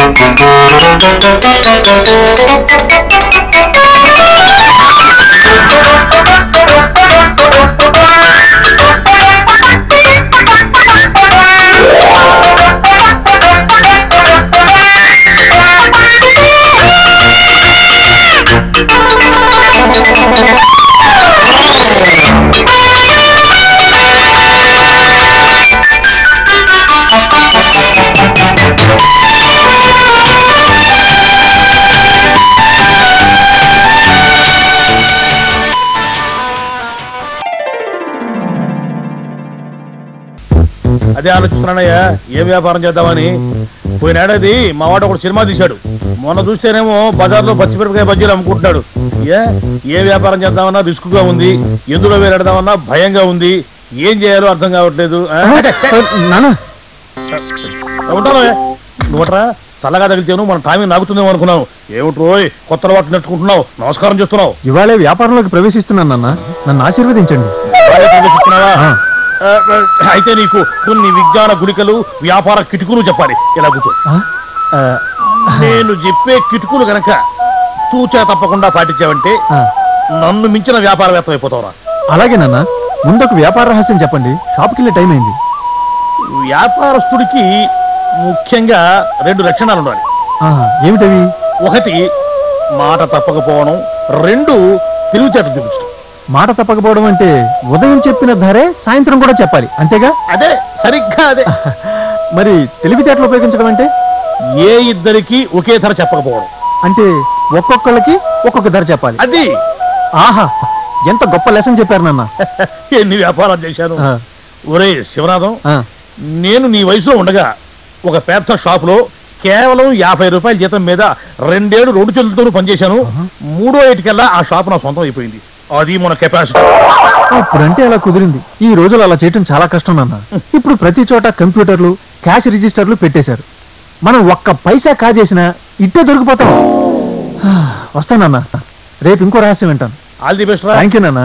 అదే ఆలోచిస్తున్నానయ్యా ఏ వ్యాపారం చేద్దామని. పోయినాడది మా వాడు ఒకటి సినిమా తీశాడు. మొన్న చూస్తేనేమో బజార్లో పచ్చిమిరపకాయ బజ్జీలు అమ్ముకుంటున్నాడు. ఏ వ్యాపారం చేద్దామన్నా రిస్క్ గా ఉంది, ఎందులో వేరెడదామన్నా భయంగా ఉంది. ఏం చేయాలో అర్థం కావట్లేదు. ఉంటాను నువ్వట్రా చల్లగా తగిలిచాను, మన టైమింగ్ నాగుతుందేమో అనుకున్నాను. ఏమిటి రోయ్ కొత్త అలవాటు నేర్చుకుంటున్నావు, నమస్కారం చేస్తున్నావు. ఇవాళే వ్యాపారంలోకి ప్రవేశిస్తున్నాను నాన్న, నన్ను ఆశీర్వదించండి. ప్రవేశిస్తున్నావా? అయితే నీకు కొన్ని విజ్ఞాన గుళికలు వ్యాపార కిటుకులు చెప్పాలి. ఇలా కూర్చో. నేను చెప్పే కిటుకులు గనక తూచా తప్పకుండా పాటించావంటే నన్ను మించిన వ్యాపారవేత్త అయిపోతావురా. అలాగే నాన్న, ముందొక వ్యాపార రహస్యం చెప్పండి, షాప్కి వెళ్ళే టైం అయింది. వ్యాపారస్తుడికి ముఖ్యంగా 2 లక్షణాలు ఉండాలి. ఏమిటవి? 1 మాట తప్పకపోవడం, 2 తెలివితేటలు చూపించడం. మాట తప్పకపోవడం అంటే ఉదయం చెప్పిన ధరే సాయంత్రం కూడా చెప్పాలి, అంతేగా? అదే, సరిగ్గా అదే. మరి తెలివితేటలు ఉపయోగించడం అంటే? ఏ ఇద్దరికి ఒకే ధర చెప్పకపోవడం. అంటే ఒక్కొక్కళ్ళకి ఒక్కొక్క ధర చెప్పాలి. అది. ఆహా, ఎంత గొప్ప లెసన్ చెప్పారు నాన్న. ఎన్ని వ్యాపారాలు చేశాను. ఒరే శివనాథం, నేను నీ వయసులో ఉండగా ఒక పెద్ద షాప్ లో కేవలం 50 రూపాయల జీతం మీద 2 ఏళ్ళు 2 చేతులతోనూ పనిచేశాను. 3వ ఏటికల్లా ఆ షాప్ నా సొంతం అయిపోయింది. అది మన కెపాసిటీ. అప్పుడంటే అలా కుదిరింది. ఈ రోజులు అలా చేయటం చాలా కష్టం నాన్న. ఇప్పుడు ప్రతి చోట కంప్యూటర్లు, క్యాష్ రిజిస్టర్లు పెట్టేశారు. మనం ఒక్క పైసా కాజేసినా ఇట్టే దొరికిపోతాం. వస్తానన్నా, రేపు ఇంకో రహస్యం వింటాను. All the best. Thank you నాన్న.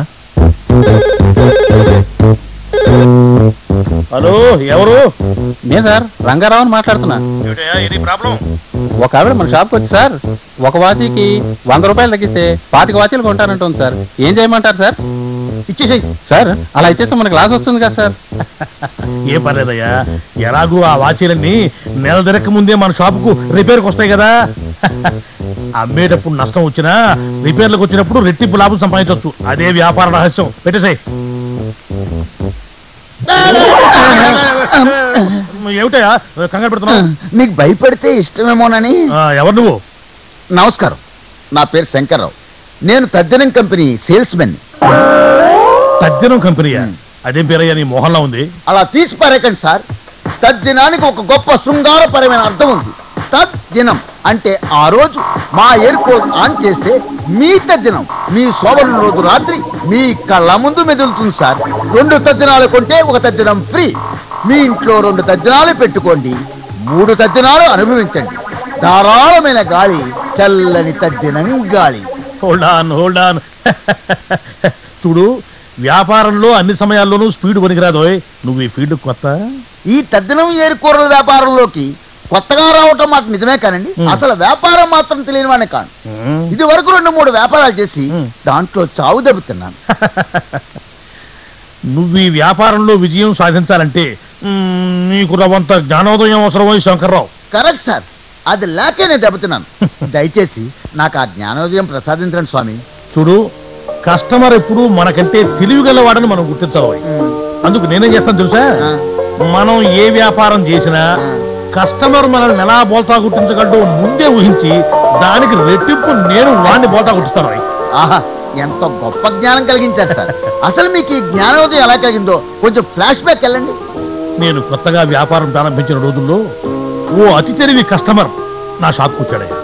హలో, ఎవరు? నేను సార్ రంగారావు మాట్లాడుతున్నా. ఒక ఆవిడ మన షాప్కి వచ్చి సార్ ఒక వాచీకి 100 రూపాయలు తగ్గిస్తే 25 వాచీలు కొంటానంటుంది సార్. ఏం చేయమంటారు సార్? ఇచ్చేసేయ్ సార్. అలా ఇచ్చేస్తే మనకు లాస్ వస్తుంది కదా సార్. ఏ పర్లేదయ్యా, ఎలాగూ ఆ వాచీలన్నీ నెల తిరక్క ముందే మన షాపుకు రిపేర్కి వస్తాయి కదా. అమ్మేటప్పుడు నష్టం వచ్చినా రిపేర్లకు వచ్చినప్పుడు రెట్టింపు లాభం సంపాదించవచ్చు. అదే వ్యాపార రహస్యం. పెట్టేసాయి. ఏమిటయా కంగారు పెడుతున్నావు? నీకు భయపడితే ఇష్టమేమోనని. ఎవరు నువ్వు? నమస్కారం, నా పేరు శంకర్రావు. నేను తద్దినం కంపెనీ సేల్స్ మెన్. తద్దినం కంపెనీయా? అదేం పేరయ్యా, నీ మోహన్లా ఉంది. అలా తీసి పారేకండి సార్. తద్దినానికి ఒక గొప్ప శృంగారపరమైన అర్థం ఉంది. తద్దినం అంటే ఆ రోజు మా ఎయిర్పోర్ట్ ఆన్ చేస్తే మీ తద్దినం, మీ శోభన రోజు రాత్రి మీ కళ్ళ ముందు మెదులుతుంది సార్. 2 తద్దినాలు కొంటే 1 తద్దినం ఫ్రీ. మీ ఇంట్లో 2 తద్దినాలు పెట్టుకోండి, 3 తద్దినాలు అనుభవించండి. ధారాళమైన గాలి, చల్లని తద్దినం గాలి. Hold on. చూడు, వ్యాపారంలో అన్ని సమయాల్లోనూ స్పీడ్ పనికిరాదోయ్. నువ్వు ఈ ఫీల్డ్ కొత్త. ఈ తద్దినం ఏరుకూరల వ్యాపారంలోకి కొత్తగా రావటం మాట నిజమే కానండి, అసలు వ్యాపారం మాత్రం తెలియని వాడిని కాను. ఇది వరకు 2-3 వ్యాపారాలు చేసి దాంట్లో చావు దెబ్బతిన్నాను. నువ్వు ఈ వ్యాపారంలో విజయం సాధించాలంటే నీకు రవంత జ్ఞానోదయం అవసరమై శంకర్రావు. కరెక్ట్ సార్, అది లేకే నేను దెబ్బతిన్నాను. దయచేసి నాకు ఆ జ్ఞానోదయం ప్రసాదించండి స్వామి. చూడు, కస్టమర్ ఎప్పుడు మనకంటే తెలివిగలవాడని మనం గుర్తించాలి. అందుకు నేనేం చేస్తాను తెలుసా? మనం ఏ వ్యాపారం చేసినా కస్టమర్ మనల్ని ఎలా బోల్తా గుర్తించగలడో ముందే ఊహించి దానికి రెట్టింపు నేను వాడిని బోల్తా గుర్తిస్తాను. ఆహా, ఎంతో గొప్ప జ్ఞానం కలిగించారు సార్. అసలు మీకు ఈ జ్ఞానోదయం ఎలా కలిగిందో కొంచెం ఫ్లాష్ బ్యాక్ వెళ్ళండి. నేను కొత్తగా వ్యాపారం ప్రారంభించిన రోజుల్లో ఓ అతి తెలివి కస్టమర్ నా షాప్కి వచ్చాడయ్యా.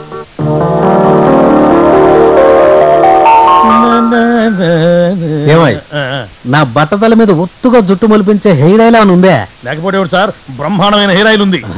నా బట్టతల మీద ఒత్తుగా జుట్టు మొలిపించే హెయిర్ ఆయిల్ అని ఉందే? లేకపోతే సార్, బ్రహ్మాండమైన హెయిర్ ఆయిల్ ఉంది.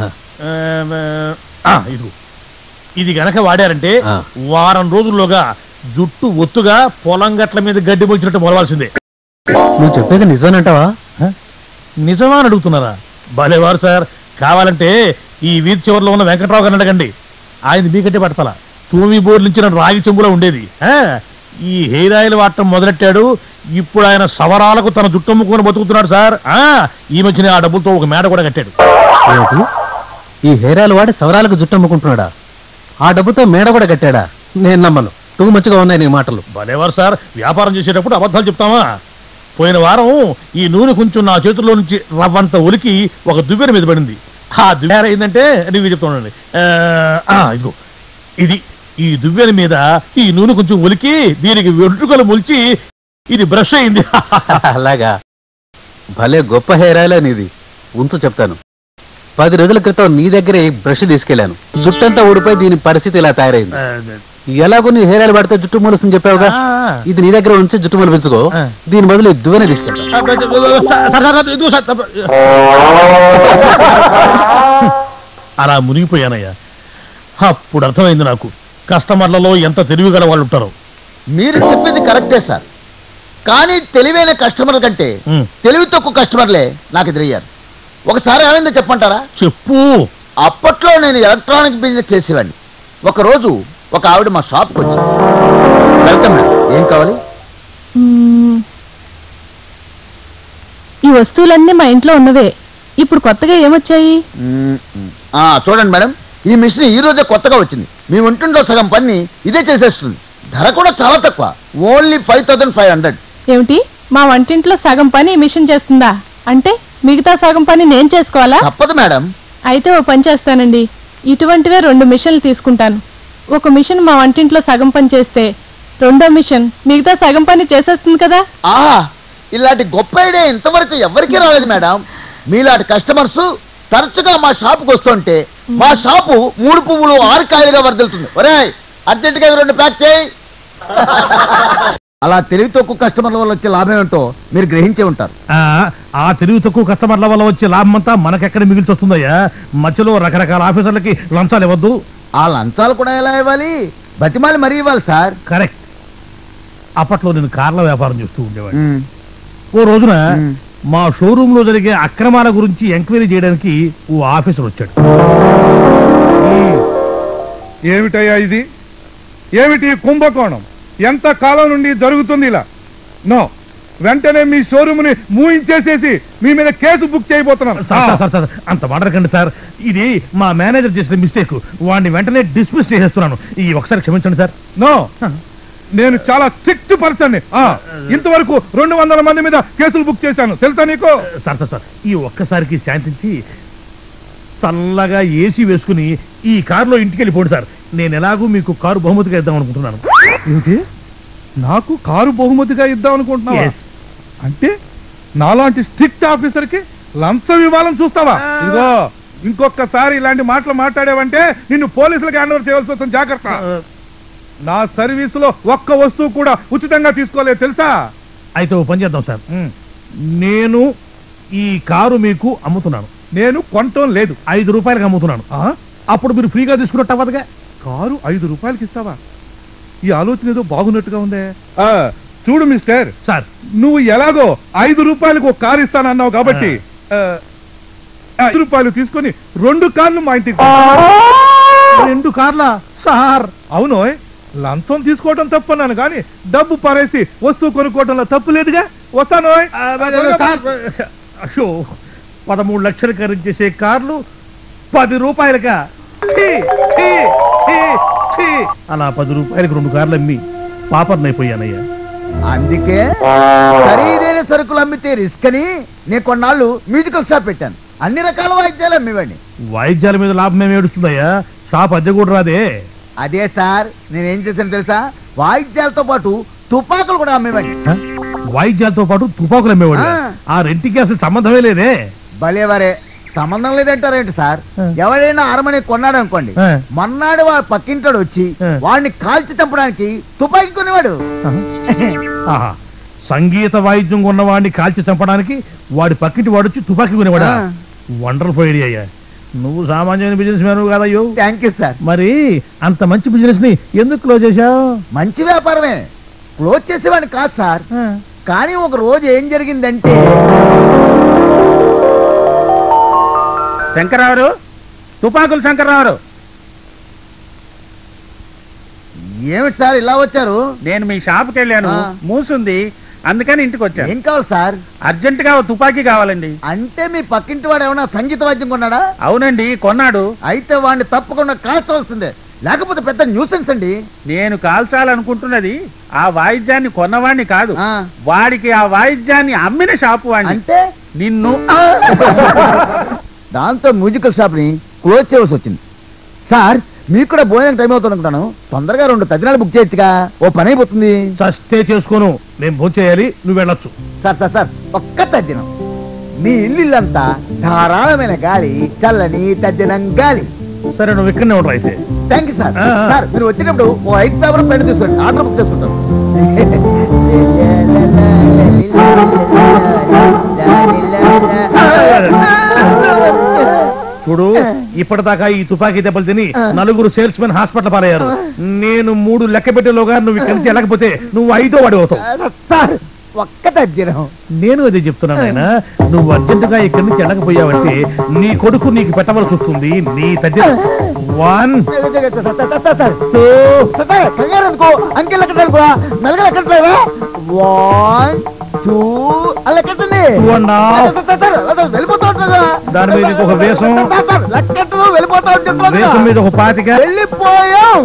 ఇది గనక వాడారంటే వారం రోజుల్లోగా జుట్టు ఒత్తుగా పొలం గట్ల మీద గడ్డి మొలిచినట్టు మొలవాల్సిందే. నువ్వు చెప్పేది నిజమేనంటావా? నిజమా అని అడుగుతున్నారా? భలేవారు సార్. కావాలంటే ఈ వీధి చివరిలో ఉన్న వెంకట్రావు గారిని అడగండి, ఆయన మీకంటే పడతల తూమి బోర్లు నుంచి రాగి చెంబులో ఉండేది. ఈ హెయిర్ ఆయిల్ వాడటం మొదలెట్టాడు. ఇప్పుడు ఆయన సవరాలకు తన జుట్టు అమ్ముకొని బతుకుతున్నాడు సార్. ఈ మధ్యనే ఆ డబ్బులతో ఒక మేడ కూడా కట్టాడు. ఈ హెయిర్ ఆయిల్ వాడి సవరాలకు జుట్టు అమ్ముకుంటున్నాడా? ఆ డబ్బుతో మేడ కూడా కట్టాడా? నేను నమ్మను. టూ మచ్చుగా ఉన్నాయి నీ మాటలు. భలేవారు సార్, వ్యాపారం చేసేటప్పుడు అబద్ధాలు చెప్తామా? పోయిన వారం ఈ నూనె కొంచెం నా చేతుల్లో నుంచి రవ్వంత ఒలికి ఒక దువ్వెన మీద పడింది. ఆ దువ్వెన ఏంటంటే రివ్యూ చెప్తానండి. ఇదిగో ఇది, ఈ దువ్వెన మీద ఈ నూనె కొంచెం ఒలికి దీనికి వెంట్రుకలు ముల్చి ఇది బ్రష్ అయింది. అలాగా? భలే గొప్ప హెయిర్ ఆయిల్ నీది. ఉంచు చెప్తాను. 10 రోజుల క్రితం నీ దగ్గరే బ్రష్ తీసుకెళ్లాను. జుట్టంతా ఊడిపోయి దీని పరిస్థితి ఇలా తయారైంది. ఎలాగో నీ హెయిర్ ఆయిల్ పడితే జుట్టు మొలుస్తుంది చెప్పావుగా, ఇది నీ దగ్గర ఉంచి జుట్టు మొలిపించుకో. దీని బదులు దువ్వెన తీసుకెళ్తా. అలా మునిగిపోయానయ్యా. అప్పుడు అర్థమైంది నాకు కస్టమర్లలో ఎంత తెలివి గల వాళ్ళు ఉంటారో. మీరు చెప్పింది కరెక్టే సార్, కానీ తెలివైన కస్టమర్ కంటే తెలివి తక్కువ కస్టమర్లే నాకు ఎదురయ్యారు. ఒకసారి ఏమైందో చెప్పంటారా? చెప్పు. అప్పట్లో నేను ఎలక్ట్రానిక్ బిజినెస్ చేసేవాడిని. ఒకరోజు ఒక ఆవిడ మా షాప్కి వచ్చింది. వెల్కమ్ మేడం, ఏం కావాలి? ఈ వస్తువులన్నీ మా ఇంట్లో ఉన్నవే. ఇప్పుడు కొత్తగా ఏమొచ్చాయి? చూడండి మేడం, ఈ మిషన్ ఈ రోజే కొత్తగా వచ్చింది. మీ ఒంటింట్లో సగం పని ఇదే చేసేస్తుంది. ధర కూడా చాలా తక్కువ, ఓన్లీ 5500. ఏమిటి, మా వంటింట్లో సగం పని ఈ మిషన్ చేస్తుందా? అంటే మిగతా సగం పని నేను చేసుకోవాలా? తప్పదు మేడం. అయితే ఓ పని చేస్తానండి, ఇటువంటివే 2 మిషన్లు తీసుకుంటాను. ఒక మిషన్ మా వంటింట్లో సగం పని చేస్తే రెండో మిషన్ మిగతా సగం పని చేసేస్తుంది కదా. ఇలాంటి గొప్ప ఐడియా ఇంతవరకు ఎవరికీ రాలేదు మేడం. మీలాంటి కస్టమర్స్ తరచుగా మా షాపుకి వస్తుంటే మా షాపు 3 పువ్వులు 6 కాయలుగా వర్దిల్తుంది. ఒరేయ్, అర్జెంటుగా 2 ప్యాక్ చేయి. అలా తెలివి తక్కువ కస్టమర్ల వల్ల వచ్చే లాభం ఏంటో మీరు గ్రహించే ఉంటారు. ఆ తెలివి తక్కువ కస్టమర్ల వల్ల వచ్చే లాభం అంతా మనకెక్కడ మిగిల్చి వస్తుందయ్యా? మధ్యలో రకరకాల ఆఫీసర్లకి లంచాలు ఇవ్వద్దు. ఆ లంచాలు కూడా ఎలా ఇవ్వాలి? బతిమాలి మరీ ఇవ్వాలి సార్. కరెక్ట్. అప్పట్లో నేను కార్ల వ్యాపారం చేస్తూ ఉండేవాడిని. ఓ రోజున మా షోరూమ్ లో జరిగే అక్రమాల గురించి ఎంక్వైరీ చేయడానికి ఓ ఆఫీసర్ వచ్చాడు. ఏమిటయ్యా ఇది? ఏమిటి కుంభకోణం? ఎంత కాలం నుండి జరుగుతుంది ఇలా? నో, వెంటనే మీ షోరూమ్ ని మూయించేసేసి మీ మీద కేసు బుక్ చేయబోతున్నాను. సార్, అంత మాట్లాడకండి సార్. ఇది మా మేనేజర్ చేసిన మిస్టేక్. వాడిని వెంటనే డిస్మిస్ చేసేస్తున్నాను. ఈ ఒకసారి క్షమించండి సార్. నో, నేను చాలా స్ట్రిక్ట్ పర్సన్. ఇంతవరకు 200 మంది మీద కేసులు బుక్ చేశాను, తెలుసా నీకు? సార్, ఈ ఒక్కసారికి శాంతించి చల్లగా ఏసీ వేసుకుని ఈ కారులో ఇంటికి వెళ్ళిపోండి సార్. నేను ఎలాగూ మీకు కారు బహుమతిగా ఇద్దాం అనుకుంటున్నాను. ఏమిటి, నాకు కారు బహుమతిగా ఇద్దాం అనుకుంటున్నావా? అంటే నాలాంటి స్ట్రిక్ట్ ఆఫీసర్ కి లంచం ఇవ్వాలని చూస్తావా? ఇదిగో, ఇంకొకసారి ఇలాంటి మాటలు మాట్లాడావంటే నిన్ను పోలీసులకు హ్యాండ్ ఓవర్ చేయవలసి వస్తుంది, జాగ్రత్త. నా సర్వీసులో ఒక్క వస్తువు కూడా ఉచితంగా తీసుకోలేదు, తెలుసా? అయితే ఓ పని చేద్దాం సార్. నేను ఈ కారు మీకు అమ్ముతున్నాను. నేను కొనటం లేదు, 5 రూపాయలకి అమ్ముతున్నాను. అప్పుడు మీరు ఫ్రీగా తీసుకున్నట్టు అవ్వదుగా. కారు 5 రూపాయలకి ఇస్తావా? ఈ ఆలోచన ఏదో బాగున్నట్టుగా ఉందే. చూడు మిస్టర్ సార్, నువ్వు ఎలాగో 5 రూపాయలకు ఒక కారు ఇస్తానన్నావు కాబట్టి 5 రూపాయలు తీసుకొని 2 కార్లు మా ఇంటికి. 2 కార్లా సార్? అవును, లంచం తీసుకోవడం తప్పన్నాను కానీ డబ్బు పారేసి వస్తువు కొనుక్కోవడంలో తప్పు లేదుగా. వస్తాను. 13 లక్షలు ఖరీదు చేసే కార్లు 10 రూపాయలకా? అలా 10 రూపాయలకి 2 కార్లు అమ్మి పాపర్నైపోయానయ్యా. అందుకే ఖరీదైన సరుకులు అమ్మితే రిస్క్ అని నేను కొన్నాళ్ళు మ్యూజికల్ షాప్ పెట్టాను. అన్ని రకాల వాయిద్యాలు అమ్మేవాడిని. వాయిద్యాల మీద లాభం ఏమి ఏడుస్తుందయ్యా? షాప్ అద్దె కూడా రాదే. అదే సార్, నేనేం చేశాను తెలుసా? వాయిద్యాలతో పాటు తుపాకులు కూడా అమ్మేవాడిని. వాయిద్యాలతో పాటు తుపాకులు అమ్మేవాడు? ఆ రెంటికి అసలు సంబంధమే లేదే. భలేవారే, సంబంధం లేదంటారేంటి సార్? ఎవరైనా అరమని కొన్నాడు అనుకోండి, మన్నాడు వాడు పక్కింటాడు వచ్చి వాడిని కాల్చి చంపడానికి తుపాకీ కొనేవాడు. సంగీత వాయిద్యం కొన్నవాడిని కాల్చి చంపడానికి వాడి పక్కింటి వాడు వచ్చి తుపాకీ కొనేవాడా? వండర్ఫుల్ ఐడియా అయ్యా. నువ్వు సామాన్యమైన బిజినెస్ మ్యాన్ కాదయ్యో. Thank you sir. మరి అంత మంచి బిజినెస్ ని ఎందుకు క్లోజ్ చేశావు? మంచి వ్యాపారమే, క్లోజ్ చేసేవాడిని కాదు సార్. కానీ ఒక రోజు ఏం జరిగిందంటే, శంకరావు తుపాకులు శంకర్రావు. ఏమిటి సార్ ఇలా వచ్చారు? నేను మీ షాప్కి వెళ్ళాను, మూసుంది, అందుకని ఇంటికి వచ్చాను. ఏం కావాలి సార్? అర్జెంట్ గా తుపాకీ కావాలండి. అంటే మీ పక్కింటి వాడు ఏమైనా సంగీత వాద్యం కొన్నాడా? అవునండి, కొన్నాడు. అయితే వాడిని తప్పకుండా కాల్చవలసిందే, లేకపోతే పెద్ద న్యూసెన్స్ అండి. నేను కాల్చాలనుకుంటున్నది ఆ వాయిద్యాన్ని కొన్నవాడిని కాదు, వాడికి ఆ వాయిద్యాన్ని అమ్మిన షాపు వాడిని. అంటే నిన్ను దాంతో మ్యూజికల్ షాప్ ని క్లోజ్ చేయవలసి వచ్చింది. సార్ మీకు కూడా భోజనం టైం అవుతుంది అనుకుంటాను, తొందరగా 2 తద్దినాలు బుక్ చేయొచ్చుగా, ఓ పని అయిపోతుంది. చస్తే చేసుకోను, నేను భోజనం చేయాలి, నువ్వు వెళ్ళొచ్చు. సార్ సార్ సార్ ఒక్క తద్దినం. మీ ఇల్లంతా ధారాళమైన గాలి, చల్లని తద్దినం గాలి. సరే నువ్వు ఇక్కడనే ఉంటావు అయితే. Thank you sir. సార్ మీరు వచ్చినప్పుడు ఓ 5 పేపర్ పెన్ తీసుకోండి, ఆర్డర్ బుక్ చేసుకుంటాం. చూడు, ఇప్పటిదాకా ఈ తుపాకీ దెబ్బలు తిని 4 సేల్స్ మెన్ హాస్పిటల్ పారయ్యారు. నేను 3 లెక్క పెట్టేలోగా నువ్వు ఇక్కడి నుంచి వెళ్ళకపోతే నువ్వు 5వ వాడి అవుతావు. సార్ ఒక్క తద్దినం. నేను అదే చెప్తున్నాను ఆయన, నువ్వు అర్జెంటుగా ఇక్కడి నుంచి వెళ్ళకపోయావంటే నీ కొడుకు నీకు పెట్టవలసి వస్తుంది. నీ తద్దినం 1 2 అంకెల్ ఎక్కట్లేదు, మెలగలు ఎక్కట్లేదా? 1 2 అలా ఎక్కటండి. వెళ్ళిపోతా ఉంటుందా? దాని మీద ఇంకొక వేషం, లెక్కట్లు వెళ్ళిపోతా ఉంటుంది. వేషం మీద ఒక 25. వెళ్ళిపోయాం.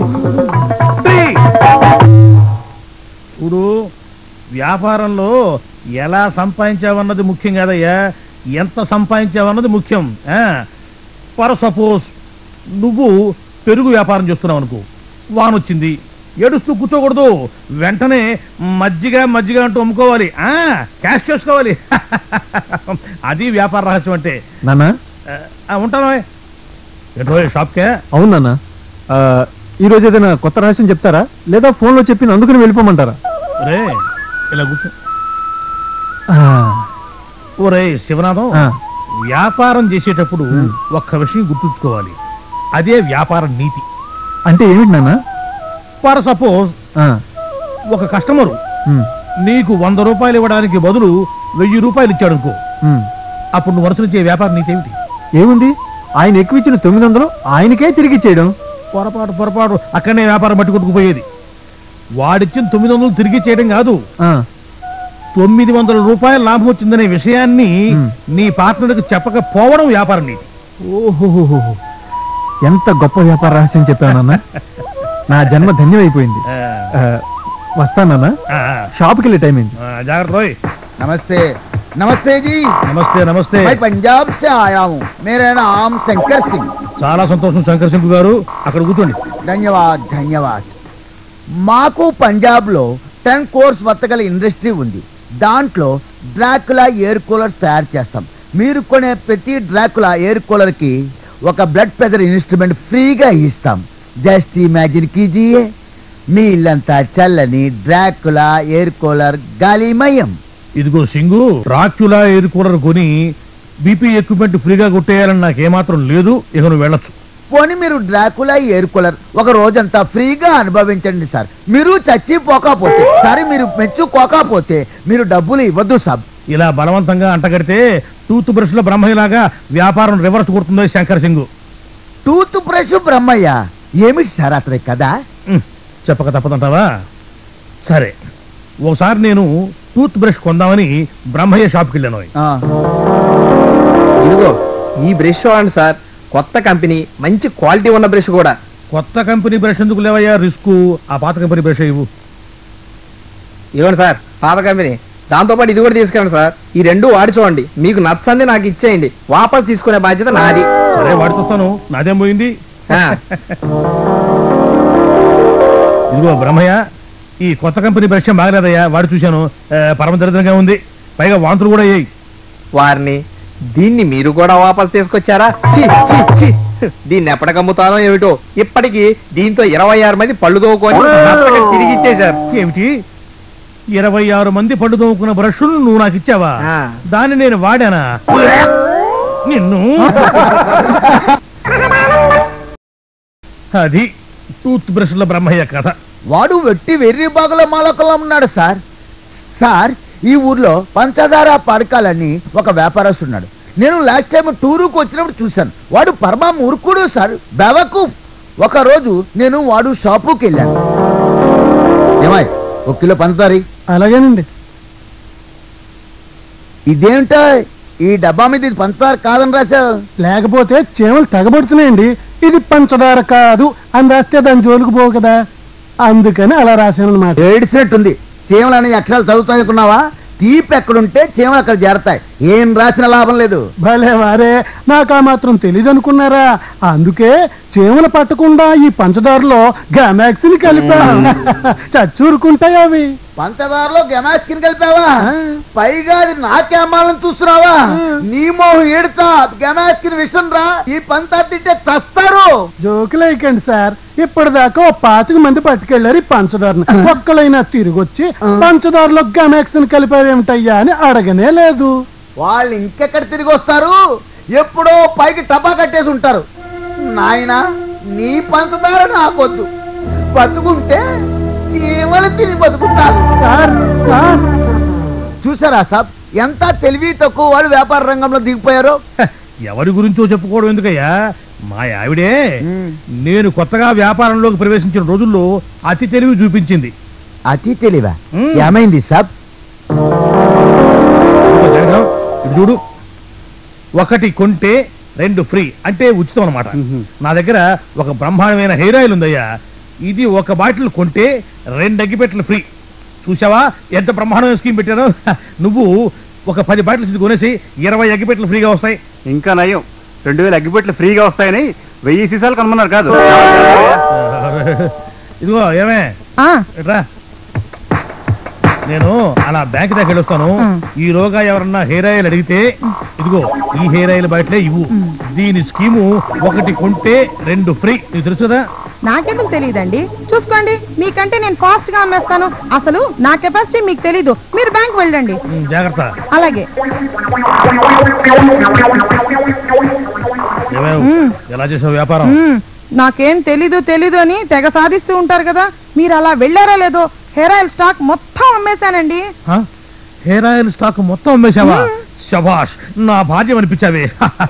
చూడు, వ్యాపారంలో ఎలా సంపాదించావన్నది ముఖ్యం కాదయ్యా, ఎంత సంపాదించావన్నది ముఖ్యం. ఫర్ సపోజ్ నువ్వు పెరుగు వ్యాపారం చేస్తున్నావు అనుకో, వానొచ్చింది, ఏడుస్తూ కూర్చోకూడదు, వెంటనే మజ్జిగ మజ్జిగ అంటూ అమ్ముకోవాలి, క్యాష్ చేసుకోవాలి. అది వ్యాపార రహస్యం అంటే. నాన్న ఉంటాను ఏంటో షాప్కే. అవును నాన్న, ఈ రోజు ఏదైనా కొత్త రహస్యం చెప్తారా, లేదా ఫోన్లో చెప్పిన అందుకని వెళ్ళిపోమంటారా? రే ఇలా కూర్చో. ఓరే శివనాథం, వ్యాపారం చేసేటప్పుడు ఒక్క విషయం గుర్తుంచుకోవాలి, అదే వ్యాపార నీతి. అంటే ఏమిటి నాన్న? ఫర్ సపోజ్ ఒక కస్టమరు నీకు 100 రూపాయలు ఇవ్వడానికి బదులు 1000 రూపాయలు ఇచ్చాడు అనుకో, అప్పుడు నువ్వు అనుసరించే వ్యాపార నీతి ఏమిటి? ఏముంది, ఆయన ఎక్కువ ఇచ్చిన 900 ఆయనకే తిరిగి ఇచ్చేయడం. పొరపాటు అక్కడనే వ్యాపారం బట్టి కొట్టుకుపోయేది. వాడిచ్చిన 900 తిరిగి చేయడం కాదు, 900 రూపాయల లాభం వచ్చిందనే విషయాన్ని నీ పార్ట్నర్కి చెప్పకపోవడం వ్యాపార నీతి. ఓహో, ఎంత గొప్ప వ్యాపార రహస్యం చెప్పానన్నా, నా జన్మ ధన్యమైపోయింది. వస్తానన్నా, షాప్కి వెళ్ళే టైం అయింది. జాగ్రత్త. नमस्ते। नमस्ते जी। नमस्ते नमस्ते। मैं पंजाब से आया हूँ, मेरा नाम शंकर सिंह। చాలా సంతోషం శంకర్ సింగ్ గారు, అక్కడ కూర్చోండి. ధన్యవాద్ ధన్యవాద్. మాకు పంజాబ్ లో 10 కోర్స్ వర్తగల ఇండస్ట్రీ ఉంది. దాంట్లో డ్రాకులా ఎయిర్ కూలర్స్ తయారు చేస్తాం. మీరు కొనే ప్రతి డ్రాకులా ఎయిర్ కూలర్ కి ఒక బ్లడ్ ప్రెషర్ ఇన్స్ట్రుమెంట్ ఫ్రీగా ఇస్తాం. జస్ట్ ఇమాజిన్ కీజియే, మీ ఇల్లంతా చల్లని డ్రాకులా ఎయిర్ కూలర్ గాలిమయం. ఇదిగో సింగు, డ్రాక్యులా ఎయిర్ కూలర్ కొని బీపీ ఎక్విప్మెంట్ ఫ్రీగా కొట్టేయాలని నాకేమాత్రం లేదు, ఇక నువ్వు వెళ్ళొచ్చు. పోనీ మీరు డ్రాకులా ఎయిర్ కూలర్ ఒక రోజంతా ఫ్రీగా అనుభవించండి సార్. మీరు చచ్చిపోకపోతే, సరే మీరు మెచ్చుకోకపోతే మీరు డబ్బులు ఇవ్వద్దు సాబ్. ఇలా బలవంతంగా అంటగడితే టూత్ బ్రష్ లో బ్రహ్మయ్యలాగా వ్యాపారం రివర్స్ కొడుతుంది శంకర్ సింగ్. టూత్ బ్రష్ బ్రహ్మయ్య ఏమిటి సార్ అతని కదా? చెప్పక తప్పదంటావా? సరే, ఓసారి నేను టూత్ బ్రష్ కొందామని బ్రహ్మయ్య షాప్కి వెళ్ళాను. ఇదిగో ఈ బ్రష్ వాడండి సార్, కొత్త కంపెనీ, మంచి క్వాలిటీ ఉన్న బ్రష్ కూడా. కొత్త కంపెనీ బ్రష్ ఎందుకు లేవయ్యా, రిస్క్. ఆ పాత కంపెనీ బ్రష్ ఇవ్వు. ఇవ్వండి సార్, పాత కంపెనీ. దాంతోపాటు ఇది కూడా తీసుకెళ్ళండి సార్. ఈ 2 వాడి చూడండి, మీకు నచ్చంది నాకు ఇచ్చేయండి, వాపస్ తీసుకునే బాధ్యత నాది. సరే వాడుకొస్తాను, నాదేం పోయింది. ఇదిగో బ్రహ్మయ్య, ఈ కొత్త కంపెనీ బ్రష్ బాగలేదయ్యా, వాడు చూశాను, పరమ దరిద్రంగా ఉంది, పైగా వాంతులు కూడా అయ్యాయి. వారిని దీన్ని మీరు కూడా వాపస్ తీసుకొచ్చారా? దీన్ని ఎప్పటికమ్ముతానో ఏమిటో, ఇప్పటికి దీంతో 26 మంది పళ్ళు తోముకొని తిరిగి ఇచ్చేశారు. ఏమిటి, 26 మంది పళ్ళు తోముకున్న బ్రష్లు నువ్వు నాకు ఇచ్చావా? దాన్ని నేను వాడానా? నిన్ను. అది టూత్ బ్రష్ల బ్రహ్మయ్య కథ. వాడు వెట్టి వెర్రి బాగుల మాలకులా ఉన్నాడు సార్. సార్, ఈ ఊర్లో పంచదార పడకాలని ఒక వ్యాపారస్తున్నాడు. నేను లాస్ట్ టైం టూరుకు వచ్చినప్పుడు చూశాను. వాడు పరమా మురుకుడు సార్, బెవకు. ఒక రోజు నేను వాడు షాపుకి వెళ్ళాను. ఏమాయ్ 1 కిలో పంచదారి. అలాగేనండి. ఇదేంటో ఈ డబ్బా మీద ఇది పంచదార కాదని రాశావు? లేకపోతే చేమలు తెగబడుతున్నాయండి. ఇది పంచదార కాదు అని రాస్తే దాని జోలికి పోవు కదా, అందుకని అలా రాశాను అనమాట. ఏడిసినట్టుంది. చీమలు అనే అక్షరాలు చదువుతానుకున్నావా? తీపి ఎక్కడుంటే చీమలు అక్కడ చేరతాయి. ఏం రాసిన లాభం లేదు. భలే వారే, నాకు ఆ మాత్రం తెలియదు అనుకున్నారా? అందుకే చీమలు పట్టకుండా ఈ పంచదారలో గమాక్సిన్ కలిపా. చచ్చూరుకుంటాయి అవి. పంచదారలో గమాస్కిన్ కలిపావా? పైగా అది నాకే అమ్మాలని చూస్తున్నావా? నీ మోహం ఏడుతా. గమాస్కిన్ విషం రా. ఈ పంచదార తింటే చస్తారు. జోకులేకండి సార్, ఇప్పటిదాకా ఓ 25 మంది పట్టుకెళ్లారు ఈ పంచదారని. ఒక్కలైనా తిరిగొచ్చి పంచదారలో గమాక్సిన్ కలిపావేమిటయ్యా అని అడగనే లేదు. వాళ్ళు ఇంకెక్కడ తిరిగి వస్తారు? ఎప్పుడో పైకి టపా కట్టేసి ఉంటారు. నాయనా, నీ పంచదార నాకొద్దు. బతుకుంటే చీమలు తిని బతుకుతారు. సార్ సార్ చూసారా సాబ్, ఎంత తెలివి తక్కువ వాళ్ళు వ్యాపార రంగంలో దిగిపోయారో. ఎవరి గురించో చెప్పుకోవడం ఎందుకయ్యా? మా ఆవిడే నేను కొత్తగా వ్యాపారంలోకి ప్రవేశించిన రోజుల్లో అతి తెలివి చూపించింది. అతి తెలివా? ఏమైంది సాబ్? ఇది చూడు, 1 కొంటే 2 ఫ్రీ అంటే ఉచితం అనమాట. నా దగ్గర ఒక బ్రహ్మాండమైన హెయిర్ ఆయిల్ ఉందయ్యా. ఇది 1 బాటిల్ కొంటే 2 అగ్గిపెట్టెలు ఫ్రీ. చూసావా ఎంత బ్రహ్మాండమైన స్కీమ్ పెట్టారో? నువ్వు ఒక 10 బాటిల్స్ ఇది కొనేసి 20 అగ్గిపెట్టెలు ఫ్రీగా వస్తాయి. ఇంకా నయం, 2000 అగ్గిపెట్టెలు ఫ్రీగా వస్తాయని 1000 సీసాలు కనుమన్నారు కాదు. ఇదిగో ఏమే ఎట్రా, నేను అలా బ్యాంక్ దగ్గర వెళ్ళొస్తాను. ఈ రోగా ఎవరన్నా హెయిర్ ఆయిల్ అడిగితే ఇదిగో ఈ హెయిర్ ఆయిల్ బాటిలే ఇవ్వు. దీని స్కీము 1 కొంటే 2 ఫ్రీ. నీకు తెలుసు కదా? నాకెందుకు తెలియదండి, చూసుకోండి. మీకంటే నేను ఫాస్ట్ గా అమ్మేస్తాను. అసలు నా కెపాసిటీ మీకు తెలీదు. మీరు బ్యాంక్ వెళ్ళండి. జాగ్రత్త. అలాగే. ఎలా చేసావు వ్యాపారం? నాకేం తెలీదు అని తెగ సాధిస్తూ ఉంటారు కదా, మీరు అలా వెళ్ళారా లేదో హెయిర్ ఆయిల్ స్టాక్ మొత్తం అమ్మేశానండి. హెయిర్ ఆయిల్ స్టాక్ మొత్తం అమ్మేశావా? శభాష్, నా భాగ్యం అనిపించావే.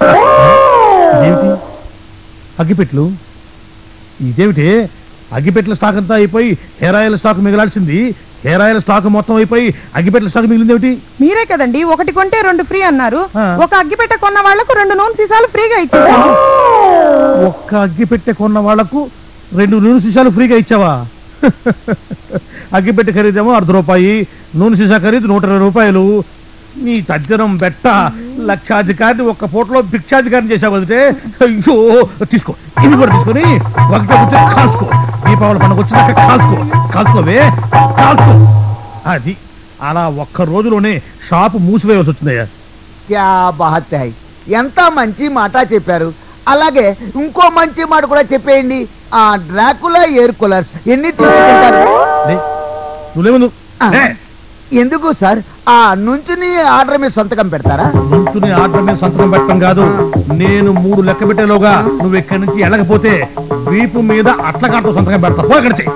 అగ్గిపెట్లు ఇదేమిటి? అగ్గిపెట్ల స్టాక్ అంతా అయిపోయి హెయిర్ ఆయిల్ స్టాక్ మిగిలాల్సింది. హెయిర్ ఆయిల్ స్టాక్ మొత్తం అయిపోయి అగ్గిపెట్ల స్టాక్ మిగిలింది ఏమిటి? మీరే కదండి 1 కొంటే 2 ఫ్రీ అన్నారు. 1 అగ్గిపెట్టె కొన్న వాళ్లకు 2 నూనె సీసాలు ఫ్రీగా ఇచ్చారు. 1 అగ్గిపెట్టె కొన్న వాళ్లకు 2 నూనె సీసాలు ఫ్రీగా ఇచ్చావా? అగ్గిపెట్టె ఖరీదేమో ₹100, నూనె సీసా ఖరీదు ₹120. నీ తజ్జనం బెట్ట. లక్షాధికారిని 1 పూటలో భిక్షాధికారిని చేసావు వదితే. అయ్యో, తీసుకో, ఇది కూడా తీసుకొని ఒకటే కాల్చుకో. దీపావళి పండుగ వచ్చినాక కాల్చుకోవే. అది అలా 1 రోజులోనే షాపు మూసివేయవలసి వచ్చిందయ్యా. క్యా బాత్ హై, ఎంత మంచి మాట చెప్పారు. అలాగే ఇంకో మంచి మాట కూడా చెప్పేయండి. ఆ డ్రాకులా ఎయిర్ కూలర్స్ ఎన్ని తీసుకుంటారు? నువ్వేముందు ఎందుకు సార్? ఆ నుంచుని ఆర్డర్ మీద సంతకం పెడతారా? నుంచుని ఆర్డర్ మీద సంతకం పెట్టడం కాదు, నేను 3 లెక్క పెట్టేలోగా నువ్వు ఇక్కడి నుంచి వెళ్ళకపోతే వీపు మీద అట్లకాంతో సంతకం పెడతా. పోయి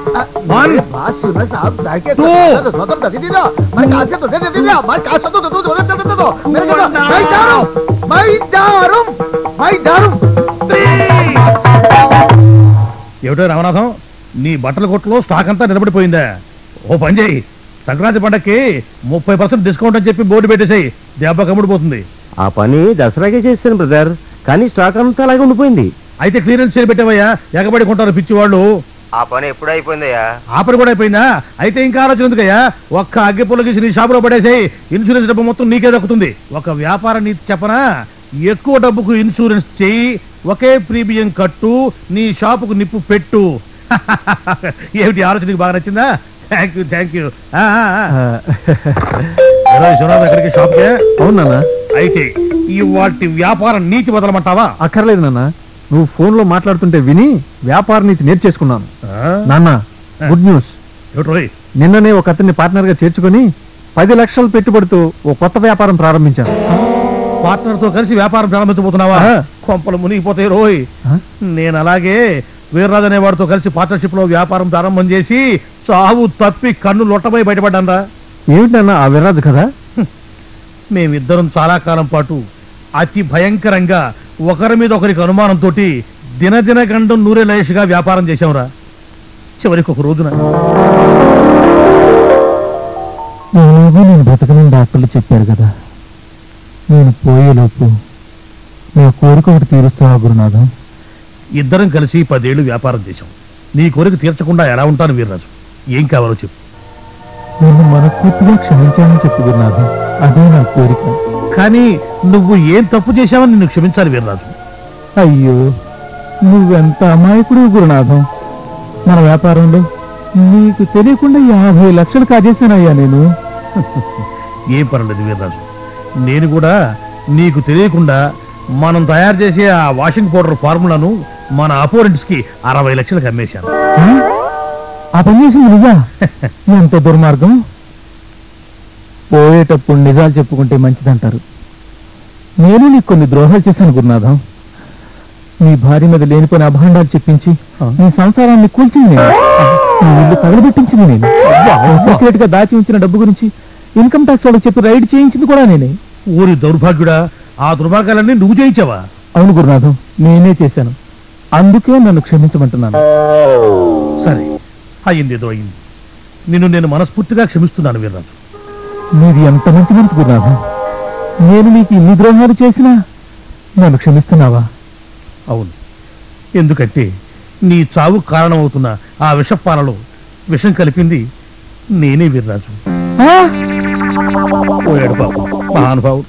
ఏమిటో రామనాథం, నీ బట్టల కొట్లో స్టాక్ అంతా నిలబడిపోయిందా? ఓ పని చేయి, సంక్రాంతి పండక్కి 30% డిస్కౌంట్ అని చెప్పి బోర్డు పెట్టేసాయి. దెబ్బ కమ్ముడిపోతుంది. ఆ పని దసరాకే చేశాను బ్రదర్, కానీ స్టాక్ అంతా అలాగే ఉండిపోయింది. అయితే క్లియరెన్స్ చేసి పెట్టావయ్యా, ఎగబడి కొంటారు పిచ్చి వాళ్ళు. ఆ పని ఎప్పుడు అయిపోయిందయ్యా? ఆ పని కూడా అయిపోయిందా? అయితే ఇంకా ఆలోచన ఎందుకయ్యా? 1 అగ్గిపుల్ల గీసి నీ షాపులో పడేసాయి. ఇన్సూరెన్స్ డబ్బు మొత్తం నీకే దక్కుతుంది. ఒక వ్యాపార నీతి చెప్పనా? ఎక్కువ డబ్బుకు ఇన్సూరెన్స్ చెయ్యి, ఒకే ప్రీమియం కట్టు, నీ షాపుకు నిప్పు పెట్టు. ఏమిటి ఆలోచనకి బాగా నచ్చిందా? Thank you. ఎక్కడికి షాప్కే? అవునా? అయితే ఇవాటి వ్యాపార నీతి వదలమంటావా? అక్కర్లేదు నాన్న, నువ్వు ఫోన్ లో మాట్లాడుతుంటే విని వ్యాపార నీతి నేర్చేసుకున్నాను. నాన్న, గుడ్ న్యూస్. నిన్ననే ఒక అతన్ని పార్ట్నర్ గా చేర్చుకుని 10 లక్షలు పెట్టుబడితో ఓ కొత్త వ్యాపారం ప్రారంభించాను. పార్ట్నర్ తో కలిసి వ్యాపారం ప్రారంభించబోతున్నావా? కొంపలు మునిగిపోతాయి రోయ్. నేను అలాగే వీర్రాజు అనే వాడితో కలిసి పార్ట్నర్షిప్ లో వ్యాపారం ప్రారంభం చేసి చావు తప్పి కన్ను లొట్టబోయి బయటపడ్డానరా. ఏమిటన్నా ఆ వీర్రాజు కదా? మేమిద్దరం చాలా కాలం పాటు అతి భయంకరంగా ఒకరి మీద ఒకరికి అనుమానంతో దినదిన గండం నూరే లయేష్గా వ్యాపారం చేశాంరా. చివరికి ఒక రోజున నేను బ్రతకనని డాక్టర్లు చెప్పారు కదా, నేను పోయేలోపు నా కోరిక ఒకటి తీరుస్తావా గురునాథం? ఇద్దరం కలిసి 10 ఏళ్ళు వ్యాపారం చేశాం. నీ కోరిక తీర్చకుండా ఎలా ఉంటాను వీర్రాజు? ఏం కావాలో చెప్పు. నిన్ను మనస్ఫూర్తిగా క్షమించాలని చెప్పు గురునాథం, అదే నా కోరిక. కానీ నువ్వు ఏం తప్పు చేశావని నిన్ను క్షమించాలి వీర్రాజు. అయ్యో, నువ్వెంత అమాయకుడు గురునాథం. మన వ్యాపారంలో నీకు తెలియకుండా 50 లక్షలు కాజేశానయ్యా నేను. ఏం పర్లేదు వీర్రాజు, నేను కూడా నీకు తెలియకుండా మనం తయారు చేసే ఆ వాషింగ్ పౌడర్ ఫార్ములాను మన అపోనెంట్స్ కి 60 లక్షలకు అమ్మేశాను. ఆ పని చేసింది నువ్వా? ఎంత దుర్మార్గం. పోయేటప్పుడు నిజాలు చెప్పుకుంటే మంచిదంటారు. నేను నీకు కొన్ని ద్రోహాలు చేశాను గురునాథం. నీ భార్య మీద లేనిపోయిన అభాండాలు చెప్పించి నీ సంసారాన్ని కూల్చింది నేను. నీ ఇల్లు తగలబెట్టించింది నేను. సీక్రెట్ గా దాచి ఉంచిన డబ్బు గురించి ఇన్కమ్ ట్యాక్స్ వాళ్ళకి చెప్పి రైడ్ చేయించింది కూడా నేనే. ఊరి దౌర్భాగ్యుడా, ఆ దుర్భాగ్యాలన్నీ నువ్వు చేయించావా? అవును గురునాథం, నేనే చేశాను. అందుకే నన్ను క్షమించమంటున్నాను. సరే, అయ్యింది ఏదో అయ్యింది. నిన్ను నేను మనస్ఫూర్తిగా క్షమిస్తున్నాను వీర్రాజు. నీది ఎంత మంచి మనసు గురునాథం. నేను నీకు ఇన్ని ద్రోహాలు చేసినా నన్ను క్షమిస్తున్నావా? అవును, ఎందుకంటే నీ చావు కారణమవుతున్న ఆ విషపాలలో విషం కలిపింది నేనే వీర్రాజు. పోయాడు బాబు, మహానుభావుడు.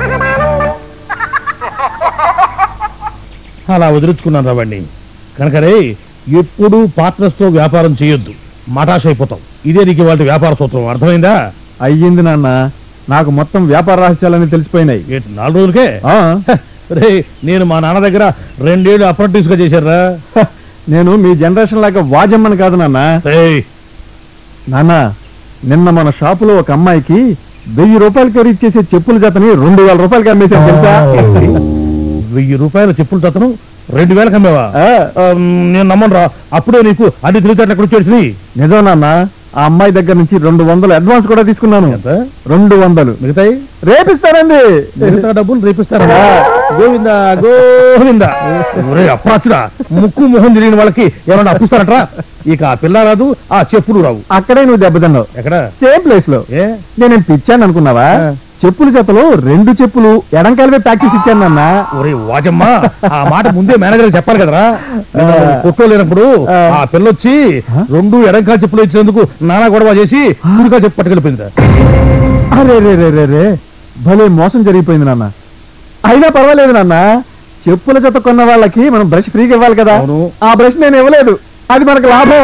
అలా వదిలించుకున్నాను రావాడిని. కనుకరే ఎప్పుడు పార్ట్నర్స్ తో వ్యాపారం చేయొద్దు, మటాష్ అయిపోతాం. ఇదే నీకు వాళ్ళ వ్యాపార సూత్రం, అర్థమైందా? అయ్యింది నాన్న, నాకు మొత్తం వ్యాపార రహస్యాలన్నీ తెలిసిపోయినాయి. 4 రోజులకే? రే, నేను మా నాన్న దగ్గర 2 ఏళ్ళు అప్రెంటిస్ గా చేశారా. నేను మీ జనరేషన్ లాగా వాజమ్మని కాదు నాన్న. నాన్న, నిన్న మన షాపులో ఒక అమ్మాయికి 1000 రూపాయలు ఖరీదు చేసే చెప్పుల జతని 2000 రూపాయలకి అమ్మేశాను తెలుసా? 1000 రూపాయల చెప్పుల జతను 2000కి అమ్మేవా? నేను నమ్మను రా. అప్పుడే నీకు అన్ని తెలివితేటలు ఎక్కడ వచ్చేసి. నిజం నాన్న, ఆ అమ్మాయి దగ్గర నుంచి 200 అడ్వాన్స్ కూడా తీసుకున్నాను. 200 మిగతాయి రేపిస్తారండి. మిగతా డబ్బులు రేపిస్తారా? గోవిందా గోవిందా. అప్రాచుడా, ముక్కు మొహం తిరిగిన వాళ్ళకి ఏమన్నా అప్పిస్తారట్రా? ఇక ఆ పిల్ల రాదు, ఆ చెప్పులు రావు. అక్కడే నువ్వు దెబ్బతిన్నావు. ఎక్కడ? సేమ్ ప్లేస్ లో. నేను పిచ్చాను అనుకున్నావా? చెప్పుల జతలో 2 చెప్పులు ఎడంకాలవే ప్యాక్ చేసి ఇచ్చాను నాన్న. ఒరే వాజమ్మా, ఆ మాట ముందే మేనేజర్ చెప్పాలి కదరా. ఫోటో లేనప్పుడు ఆ పిల్లొచ్చి 2 ఎడంకాల చెప్పులు ఇచ్చినందుకు నానా గొడవ చేసి ఊరికా చెప్పు పట్టుకెళ్ళిపోయింది. అరే రే రే రే రే, భలే మోసం జరిగిపోయింది నాన్న. అయినా పర్వాలేదు నాన్న, చెప్పుల జత కొన్న వాళ్ళకి మనం బ్రష్ ఫ్రీగా ఇవ్వాలి కదా. ఆ బ్రష్ నేను ఇవ్వలేదు, అది మనకు లాభం.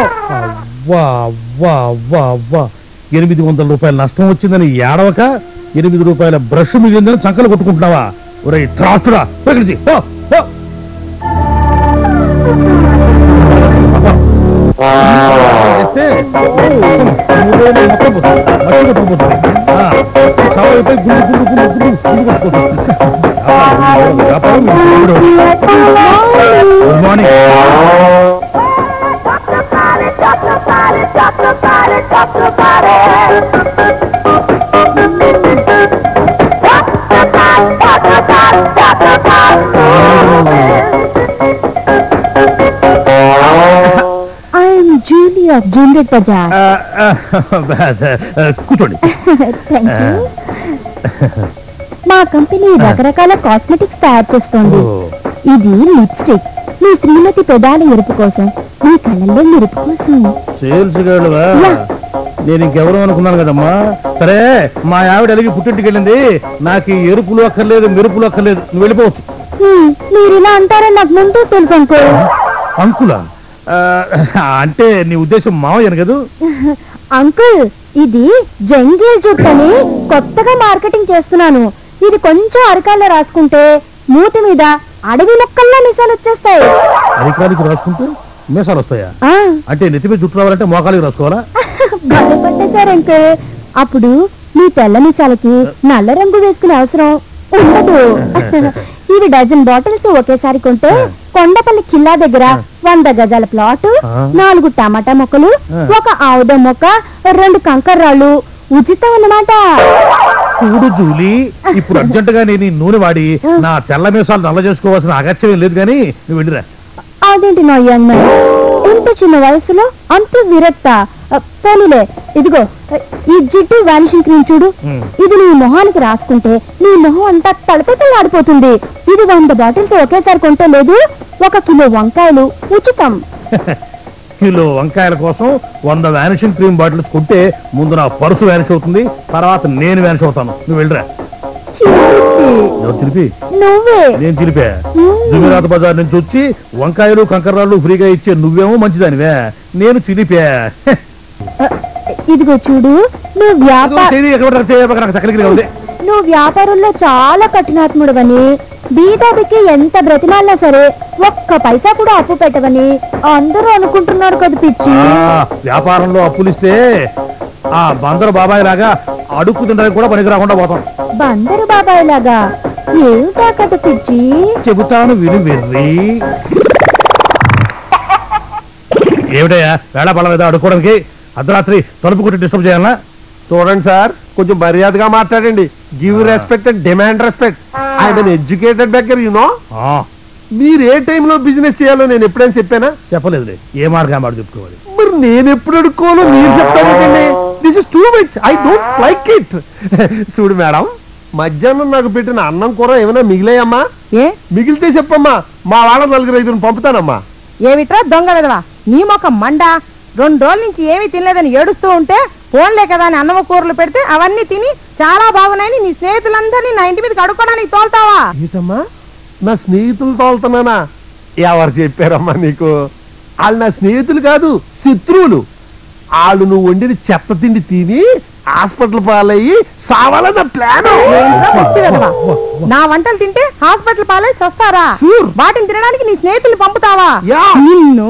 800 రూపాయల నష్టం వచ్చిందని ఏడవక 8 రూపాయల బ్రష్ మిగిలిందని చంకలు కొట్టుకుంటున్నావా? ఒరే త్రాస్తుడా, గుడ్ మార్నింగ్. జూనియర్ బజార్. కూర్చోండి. మా కంపెనీ రకరకాల కాస్మెటిక్స్ తయారు చేస్తోంది. ఇది లిప్స్టిక్, మీ శ్రీమతి పెదాల ఎరుపు కోసం, మీ కళ్ళల్లో మెరుపు కోసం. సేల్స్ గర్ల్వా? నేను ఇంకెవరు అనుకున్నాను కదమ్మా. సరే, మా ఆవిడ అలిగి పుట్టింటికి వెళ్ళింది. నాకు ఎరుపులు అక్కర్లేదు, మెరుపులు అక్కర్లేదు, నువ్వు వెళ్ళిపోవచ్చు. మీరు ఇలా అంటారని నాకు ముందు తెలుసు అంకుల్. అంకులా? అంటే నీ ఉద్దేశం మావయ్యను కదా? అంకుల్, ఇది జంగిల్ జుట్టు అని కొత్తగా మార్కెటింగ్ చేస్తున్నాను. ఇది కొంచెం అరికాల్లో రాసుకుంటే మూతి మీద అడవి మొక్కల్లా మీసాలు వచ్చేస్తాయి. అరికాలికి రాసుకుంటే మీసాలు వస్తాయా? అంటే నెత్తి మీద జుట్టు రావాలంటే మోకాలికి రాసుకోవాలా? భలే పట్టేశారు అంకుల్. అప్పుడు మీ తెల్ల మీసాలకి నల్ల రంగు వేసుకునే అవసరం ఉండదు. ఇవి డజన్ బాటిల్స్ ఒకేసారి కొంటే కొండపల్లి కిల్లా దగ్గర 100 గజాల ప్లాట్, 4 టమాటా మొక్కలు, 1 ఆవుద మొక్క, 2 కంకర్రాళ్ళు ఉచితం అన్నమాట. చూడు జూలీ, ఇప్పుడు అర్జెంట్ గా నేను ఈ నూనె వాడి నా తెల్ల మీసాలు నల్ల చేసుకోవాల్సిన అగత్యం లేదు కానీ నువ్వు వెళ్ళిరా. అదేంటి నా యంగ్ మ్యాన్, ఇంత చిన్న వయసులో అంత విరక్త? పోనీలే, ఇదిగో ఈ జిడ్డు వానిషింగ్ క్రీమ్ చూడు. ఇది నీ మొహానికి రాసుకుంటే నీ మొహం అంతా తడతడలాడిపోతుంది. ఇది 100 బాటిల్స్ ఒకేసారి కొంటే లేదు, 1 కిలో వంకాయలు ఉచితం. కిలో వంకాయల కోసం 100 వానిషింగ్ క్రీమ్ బాటిల్స్ కొంటే ముందు నా పర్సు వానిష్ అవుతుంది, తర్వాత నేను వానిష్ అవుతాను. నువ్వు వెళ్ళిరా. ఎవరు చిలిపి? నువ్వే. నేను చిలిపా? జుమిరాత్ బజార్ నుంచి వచ్చి వంకాయలు కంకర్రాళ్ళు ఫ్రీగా ఇచ్చే నువ్వేమో మంచిదానివే, నేను చిలిపా. ఇదిగో చూడు, నువ్వు వ్యాపారంలో చాలా కఠినాత్ముడవని, బీదాదికి ఎంత బ్రతిమాలినా సరే 1 పైసా కూడా అప్పు పెట్టవని అందరూ అనుకుంటున్నారు కదా పిచ్చి. వ్యాపారంలో అప్పులిస్తే ఆ బందరు బాబాయ్ లాగా అడుక్కు తినడానికి కూడా పనికి రాకుండా పోతాం. బందరు బాబాయ్ లాగా ఏమిటా కథ పిచ్చి? చెబుతాను విను వెర్రి. ఏమిటయ్యా వేళ పళ్ళ మీద అడుక్కోవడానికి అర్ధరాత్రి తలుపు కొట్టి డిస్టర్బ్ చేయాలనా? చూడండి సార్, కొంచెం మర్యాదగా మాట్లాడండి. Give respect and demand respect. I'm an educated beggar, you know. మీరు ఏ టైంలో బిజినెస్ చేయాలో నేను ఎప్పుడైనా చెప్పానా? చెప్పలేదులే, ఏ మార్గం మాట చెప్పుకోవాలి. మరి నేను ఎప్పుడు అడుక్కోవాలో మీరు చెప్తాను. This is too much, I don't like it. చూడు మేడం, మధ్యాహ్నం నాకు పెట్టిన అన్నం కూర ఏమైనా మిగిలాయమ్మా? మిగిలితే చెప్పమ్మా, మా వాళ్ళ 4-5 పంపుతానమ్మా. ఏమిట్రా దొంగ విధవా, నీ మొక్క మండ. 2 రోజుల నుంచి ఏమీ తినలేదని ఏడుస్తూ ఉంటే ఫోన్లే కదా అని అన్నమ కూరలు పెడితే అవన్నీ తిని చాలా బాగున్నాయని నీ స్నేహితులందరినీ నా ఇంటి మీదకి అడుక్కోడానికి తోలుతావా? ఏంటమ్మా, నా స్నేహితులు తోలుతున్నానా? ఎవరు చెప్పారమ్మా నీకు? వాళ్ళు నా స్నేహితులు కాదు, శత్రువులు. వాళ్ళు నువ్వు వండిన చెత్త తిండి తిని హాస్పిటల్ పాలయ్యి సావాలన్న ప్లాన్. నా వంటలు తింటే హాస్పిటల్ పాలై చస్తారా? వాటిని తినడానికి నీ స్నేహితులు పంపుతావా? నిన్ను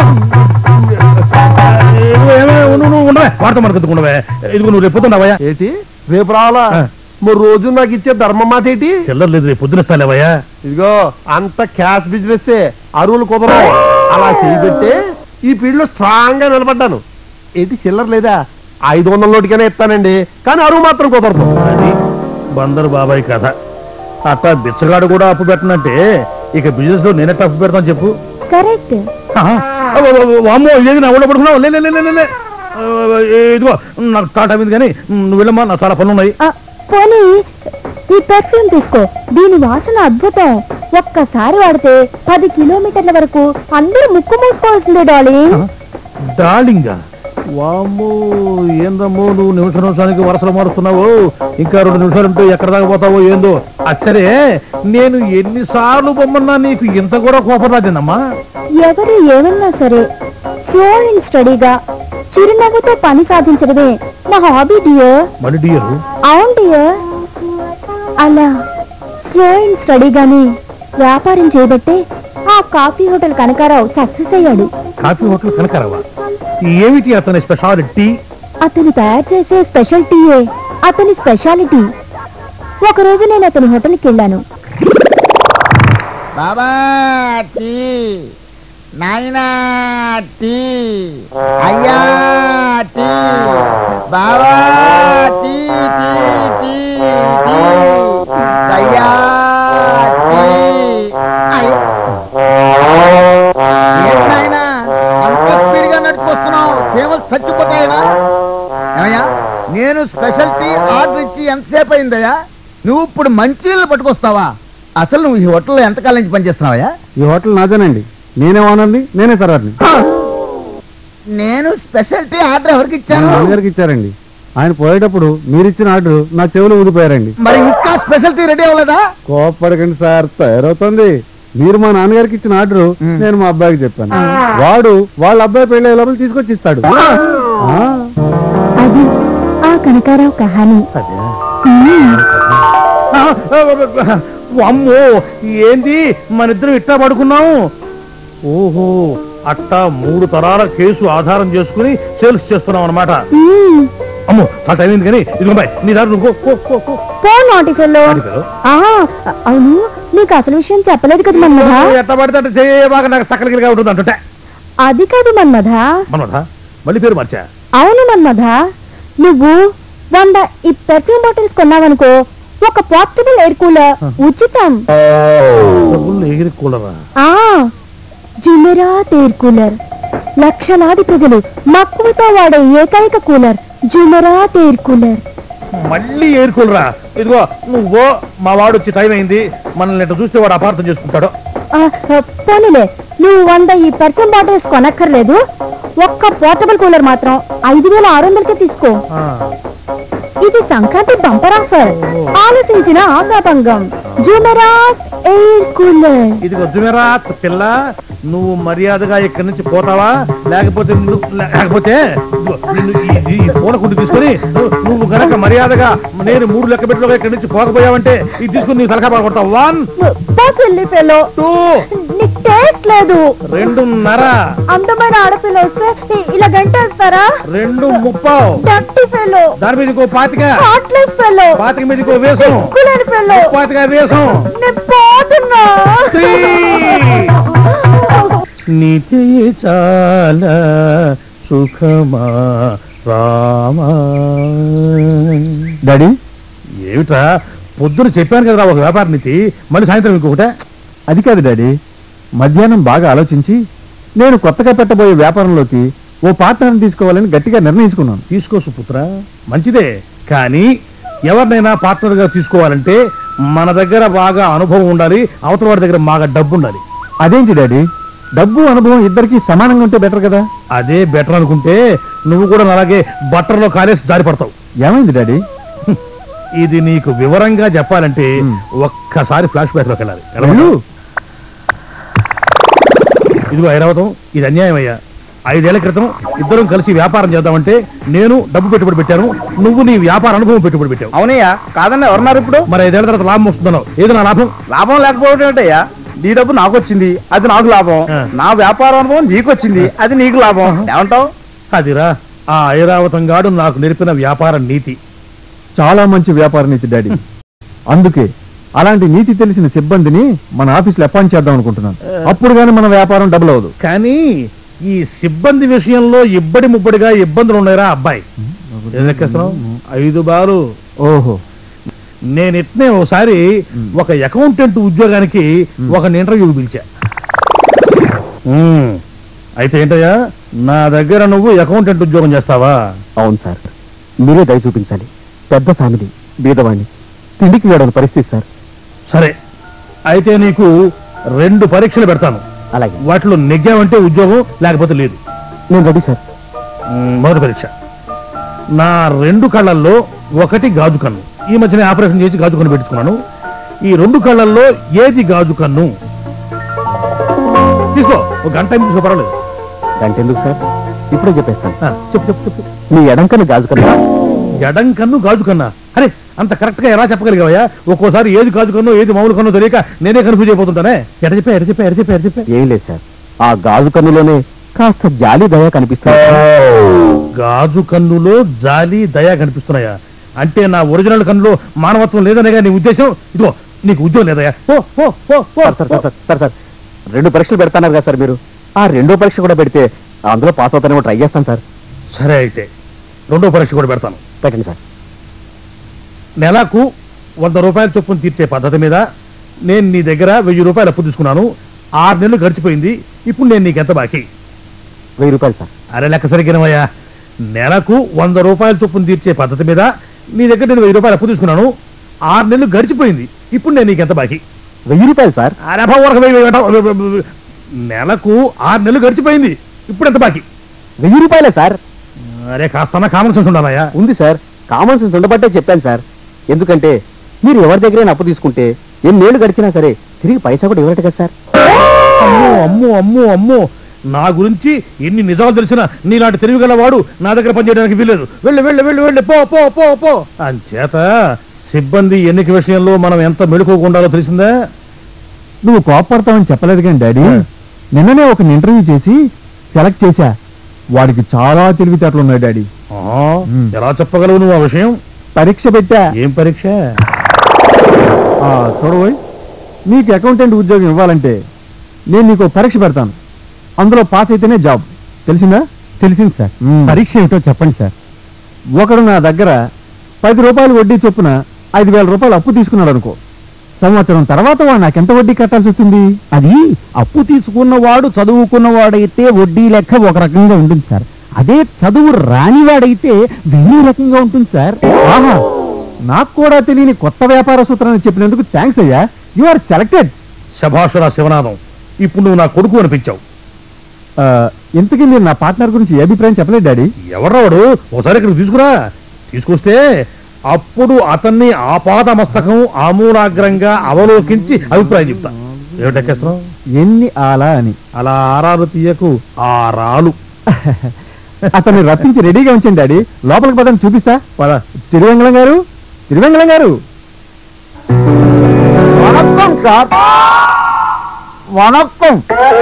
వార్త మనకెత్తుకుండవే. ఇదిగో నువ్వు రేపు పొద్దున్నావయ్యా? ఏంటి రేపు రావాలా? మరి రోజు నాకు ఇచ్చే ధర్మం మాట ఏంటి? చిల్లర లేదు, రేపు పొద్దునిస్తాలేవయ్యా. ఇదిగో అంత క్యాష్ బిజినెస్, అరువులు కుదరవు. అలా చేయబట్టే ఈ ఫీల్డ్ లో స్ట్రాంగ్ గా నిలబడ్డాను. ఏంటి చిల్లర లేదా? 500 నోటికైనా ఇస్తానండి, కానీ అరువు మాత్రం కుదరదు. అది బందరు బాబాయ్ కథ. అట్లా బిచ్చగాడు కూడా అప్పు పెట్టనంటే ఇక బిజినెస్ లో నేనే అప్పు పెడతాను చెప్పు. కరెక్ట్. అమ్మో ఇదేది నా ఊళ్ళో పడుకున్నావు? ఇదిగో నాకు స్టార్ట్ అయింది, కానీ నువ్వు వెళ్ళమ్మా, నాకు చాలా పనులు ఉన్నాయి. పోనీ ఈ పెర్ఫ్యూమ్ తీసుకో, దీని వాసన అద్భుతం. ఒక్కసారి వాడితే 10 కిలోమీటర్ల వరకు అందరూ ముక్కు మూసుకోవాల్సిందే డార్లింగ్. డార్లింగా? వామ్మో, ఏందమ్మో నువ్వు నిమిషానికి వరుసలు మారుస్తున్నావు. ఇంకా 2 నిమిషాలు ఉంటే ఎక్కడ దాకా పోతావో ఏందో. అచ్చరే, నేను ఎన్నిసార్లు బొమ్మన్నా నీకు ఇంత కూడా కోపం రాదేనమ్మా? ఎవరు ఏమన్నా సరే స్లో అండ్ స్టడీగా చిరునవ్వుతో పని సాధించడమే నా హాబీ డియర్. మళ్ళీ డియర్? అవును డియర్. అలా స్లో అండ్ స్టడీగాని వ్యాపారం చేయబట్టే ఆ కాఫీ హోటల్ కనకారావు సక్సెస్ అయ్యాడు. కాఫీ హోటల్ కనకారావా? ఏమిటి అతని స్పెషాలిటీ? అతను తయారు చేసే స్పెషల్ టీయే అతని స్పెషాలిటీ. ఒకరోజు నేను అతని హోటల్కి వెళ్ళాను. బాబా టీ, నాయనా టీ, అయ్యా టీ, బాబా టీ టీ టీ టీ, అయ్యా టీ. ఏంటైనా అంత స్పీడ్గా నడుచుకొస్తున్నావు? చీమలు చచ్చిపోతాయినా? ఏమయ్యా, నేను స్పెషల్ టీ ఆర్డర్ ఇచ్చి ఎంతసేపు అయిందయ్యా? నువ్వు ఇప్పుడు మంచినీళ్ళు పట్టుకొస్తావా? అసలు నువ్వు ఈ హోటల్లో ఎంతకాలం నుంచి పనిచేస్తున్నావా? ఈ హోటల్ నాదేనండి, నేనే ఓనర్ని, నేనే సర్వర్ని. నేను స్పెషల్ టీ ఆర్డర్ ఎవరికి ఇచ్చాను? నాన్నగారికి ఇచ్చారండి. ఆయన పోయేటప్పుడు మీరిచ్చిన ఆర్డర్ నా చెవులు ఊదిపోయారండి. మరి ఇంకా స్పెషల్ టీ రెడీ అవ్వలేదా? కోపడకండి సార్, తయారవుతుంది. మీరు మా నాన్నగారికి ఇచ్చిన ఆర్డర్ నేను మా అబ్బాయికి చెప్పాను. వాడు వాళ్ళ అబ్బాయి పెళ్ళే లోపల తీసుకొచ్చి ఇస్తాడు. అది ఆ కనకారావు కహాని. అమ్మో, ఏంది మనిద్దరం ఇట్టా పడుకున్నాము? ఓహో, అట్టా 3 తరాల కేసు ఆధారం చేసుకుని సేల్స్ చేస్తున్నాం అన్నమాట. అమ్మో, ఆ టైం అయింది, కానీ ఇదిగో బాయ్, నీ దారి నువ్వు అవును, నీకు అసలు విషయం చెప్పలేదు కదా మన్మధ. ఎట్లా పడితే అట్లా చేయబాగా నాకు సకలగిలిగా ఉంటుంది అంటుంటే. అది కాదు మన్మధ. మన్మధ మళ్ళీ పేరు మార్చా? అవును మన్మధ, నువ్వు 100 ఈ పెర్ఫ్యూమ్ బాటిల్స్ కొన్నావనుకో ఒక పోర్టబుల్ ఎయిర్ కూలర్ ఉచితం. ఎగిరి కూలరా? Jumerat air cooler. లక్షలాది ప్రజలు మక్కువతో వాడే ఏకైక కూలర్ జుమెరాత్ ఎయిర్ కూలర్. మళ్ళీ ఎయిర్ కూలరా? ఇదిగో నువ్వు మా వాడు వచ్చి టైం అయింది, మనల్ని ఇట్లా చూస్తే వాడు అపార్థం చేసుకుంటాడు. పోనీలే, నువ్వు 100 ఈ పెర్ఫ్యూమ్ బాటిల్స్ కొనక్కర్లేదు. ఒక్క పోర్టబుల్ కూలర్ మాత్రం 5600కే తీసుకో. ఇది సంక్రాంతి బంపర్ ఆఫర్. ఆలోచించిన ఆశాభంగం. Jumerat air cooler. ఇదిగో జుమెరాత్ పిల్ల, నువ్వు మర్యాదగా ఇక్కడి నుంచి పోతావా, లేకపోతే ఈ ఫోన్ కుండి తీసుకొని నువ్వు గనక మర్యాదగా నేను 3 లెక్క పెట్టులో ఇక్కడి నుంచి పోకపోయావంటే ఇది తీసుకుని నీ తలకా పడతావు. 1 2 టేస్ట్ లేదు. 2.5 అందమైన ఆడపిల్ల వస్తే ఇలా గంటేస్తారా? 2.30 డర్టీ ఫెలో. దాని మీద ఇంకో 25 హార్ట్లెస్ ఫెలో. 25 మీద ఇంకో వేసం. కులేని ఫెలో. 25 వేసం. నేను పోతున్నా. నీ చెయ్యి చాలా సుఖమా రామా. డాడీ ఏమిట్రా పొద్దున చెప్పాను కదరా ఒక వ్యాపార నీతి, మళ్ళీ సాయంత్రం ఇంకొకటే? అది కాదు డాడీ, మధ్యాహ్నం బాగా ఆలోచించి నేను కొత్తగా పెట్టబోయే వ్యాపారంలోకి ఓ పార్ట్నర్ని తీసుకోవాలని గట్టిగా నిర్ణయించుకున్నాను. తీసుకో సుపుత్ర, మంచిదే. కానీ ఎవరినైనా పార్ట్నర్ గా తీసుకోవాలంటే మన దగ్గర బాగా అనుభవం ఉండాలి, అవతల వాడి దగ్గర బాగా డబ్బు ఉండాలి. అదేంటి డాడీ, డబ్బు అనుభవం ఇద్దరికి సమానంగా ఉంటే బెటర్ కదా? అదే బెటర్ అనుకుంటే నువ్వు కూడా అలాగే బట్టర్లో కాలేసి జారి పడతావు. ఏమైంది డాడీ? ఇది నీకు వివరంగా చెప్పాలంటే ఒక్కసారి ఫ్లాష్ బ్యాక్ లోకి వెళ్ళాలి. ఇదిగో ఐరావతం, ఇది అన్యాయం అయ్యా. 5 ఏళ్ల క్రితం ఇద్దరం కలిసి వ్యాపారం చేద్దామంటే నేను డబ్బు పెట్టుబడి పెట్టాను, నువ్వు నీ వ్యాపార అనుభవం పెట్టుబడి పెట్టావు. అవునయ్యా, కాదన్నా ఎవరున్నారు ఇప్పుడు? మరి 5 ఏళ్ల తర్వాత లాభం వస్తున్నావు. ఏది నా లాభం? లాభం లేకపోవడం ఏంటయ్యా? నీ డబ్బు నాకు వచ్చింది, అది నాకు లాభం. నా వ్యాపార అనుభవం నీకు వచ్చింది, అది నీకు లాభం. ఏమంటావు? అదిరా ఆ ఐరావతం గాడు నాకు నేర్పిన వ్యాపార నీతి. చాలా మంచి వ్యాపార నీతి డాడీ. అందుకే అలాంటి నీతి తెలిసిన సిబ్బందిని మన ఆఫీసులో అపాయింట్ చేద్దాం అనుకుంటున్నాను. అప్పుడు గానీ మన వ్యాపారం డబుల్ అవ్వదు. కానీ ఈ సిబ్బంది విషయంలో ఇబ్బడి ముబ్బడిగా ఇబ్బందులు ఉన్నాయిరా అబ్బాయి. 5 బాలు. ఓహో, నేను ఇట్నే ఒకసారి ఒక అకౌంటెంట్ ఉద్యోగానికి ఒక ఇంటర్వ్యూ పిలిచా. అయితే ఏంటయ్యా, నా దగ్గర నువ్వు అకౌంటెంట్ ఉద్యోగం చేస్తావా? అవును సార్, మీరే దయ చూపించాలి. పెద్ద ఫ్యామిలీ, బీదవాణ్ణి, తిండికి వేయడానికి పరిస్థితి సార్. సరే, అయితే నీకు 2 పరీక్షలు పెడతాను. అలాగే. వాటిలో నెగ్గావంటే ఉద్యోగం, లేకపోతే లేదు. నేను రెడీ సార్. మొదటి పరీక్ష, నా 2 కళ్ళల్లో ఒకటి గాజు కన్ను. ఈ మధ్యనే ఆపరేషన్ చేసి గాజు కన్ను పెట్టించుకున్నాను. ఈ 2 కళ్ళల్లో ఏది గాజు కన్ను? తీసుకో, ఒక గంట టైం తీసుకో, పర్వాలేదు. గంట ఎందుకు సార్, ఇప్పుడే చెప్పేస్తాను. చెప్పు చెప్పు చెప్పు. మీ ఎడం కన్ను గాజు కన్నా. ఎడం కన్ను గాజు కన్నా? అరే, అంత కరెక్ట్ గా ఎలా చెప్పగలిగావయ్యా? ఒక్కోసారి ఏది గాజు కన్ను ఏది మామూలు కన్ను తెలియక నేనే కన్ఫ్యూజ్ అయిపోతుంటానే. ఎడ చెప్పా. ఏం లేదు సార్, ఆ గాజు కన్నులోనే కాస్త జాలి దయ కనిపిస్తుంది. గాజు కన్నులో జాలి దయ కనిపిస్తున్నాయా? అంటే నా ఒరిజినల్ కన్నులో మానవత్వం లేదనేగా నీ ఉద్దేశం? ఇదిగో, నీకు ఉద్యోగం లేదయ్యా. సార్ 2 పరీక్షలు పెడతాన్నారు కదా సార్ మీరు, ఆ 2వ పరీక్ష కూడా పెడితే అందులో పాస్ అవుతానేమో ట్రై చేస్తాను సార్. సరే, అయితే 2వ పరీక్ష కూడా పెడతాను. పెట్టండి సార్. నెలకు 100 రూపాయల చొప్పున తీర్చే పద్ధతి మీద నేను నీ దగ్గర 1000 రూపాయలు అప్పు తీసుకున్నాను. 6 నెలలు గడిచిపోయింది. ఇప్పుడు నేను నీకెంత బాకీ? 1000 రూపాయలు సార్. అరే, లెక్క సరిగినవయ్యా. నెలకు 100 రూపాయల చొప్పున తీర్చే పద్ధతి మీద నీ దగ్గర నేను 1000 రూపాయలు అప్పు తీసుకున్నాను. 6 నెలలు గడిచిపోయింది. ఇప్పుడు నేను నీకెంత బాకీ? 1000 రూపాయలు సార్. అరే, నెలకు 6 నెలలు గడిచిపోయింది. ఇప్పుడు ఎంత బాకీ? 1000 రూపాయలే సార్. అరే, కాస్త కామన్ సెన్స్ ఉండాలయ్యా. ఉంది సార్, కామన్ సెన్స్ ఉండబట్టే చెప్పాను సార్. ఎందుకంటే మీరు ఎవరి దగ్గరైనా అప్పు తీసుకుంటే ఎన్నేళ్లు గడిచినా సరే తిరిగి పైసా కూడా ఇవ్వరట కదా సార్. అమ్మో అమ్మో అమ్మో అమ్మో, నా గురించి ఎన్ని నిజాలు తెలిసినా నీలాంటి తెలివిగలవాడు నా దగ్గర పనిచేయడానికి వీలేదు. వెళ్ళు వెళ్ళు వెళ్ళు వెళ్ళు, పో పో పో పో. అంచేత సిబ్బంది ఎన్నిక విషయంలో మనం ఎంత మెళుకోకుండాలో తెలిసిందా? నువ్వు కోపడతావని చెప్పలేదు కానీ డాడీ, నిన్ననే ఒక ఇంటర్వ్యూ చేసి సెలెక్ట్ చేశా. వాడికి చాలా తెలివితేటలు ఉన్నాయి డాడీ. ఎలా చెప్పగలవు నువ్వు ఆ విషయం? పరీక్ష పెట్టా. ఏం పరీక్ష? చూడబోయ్, నీకు అకౌంటెంట్ ఉద్యోగం ఇవ్వాలంటే నేను నీకు పరీక్ష పెడతాను. అందులో పాస్ అయితేనే జాబ్. తెలిసిందా? తెలిసింది సార్. పరీక్ష ఏమిటో చెప్పండి సార్. ఒకడు నా దగ్గర రూపాయలు వడ్డీ చొప్పున 5,000 రూపాయలు అప్పు తీసుకున్నాడు అనుకో, సంవత్సరం తర్వాత వాడు నాకెంత వడ్డీ కట్టాల్సి వస్తుంది? అది అప్పు తీసుకున్నవాడు చదువుకున్నవాడైతే వడ్డీ లెక్క ఒక రకంగా ఉంటుంది సార్. అదే చదువు రానివాడైతే వేరే రకంగా ఉంటుంది సార్. ఆహా, నాకు కూడా తెలియని కొత్త వ్యాపార సూత్రాన్ని చెప్పినందుకు థ్యాంక్స్ అయ్యా. You are selected. శభాషురా శివనాథం, ఇప్పుడు నువ్వు నా కొడుకు అనిపించావు. ఇంతకీ మీరు నా పార్ట్నర్ గురించి ఏ అభిప్రాయం చెప్పలేదు డాడీ? ఎవడ్రావాడు? ఒకసారి ఇక్కడ తీసుకురా. తీసుకొస్తే అప్పుడు అతన్ని ఆపాదమస్తకం ఆమూలాగ్రంగా అవలోకించి అభిప్రాయం చెప్తా. ఏమిటెక్కేస్తున్నావు? ఎన్ని ఆలా అని. అలా ఆరాలు తీయకు, ఆరాలు. అతన్ని రప్పించి రెడీగా ఉంచండి డాడీ. లోపలికి పదని చూపిస్తా. తిరువెంగళం గారు, తిరువెంగళం గారు. వణక్కం సార్, వణక్కం.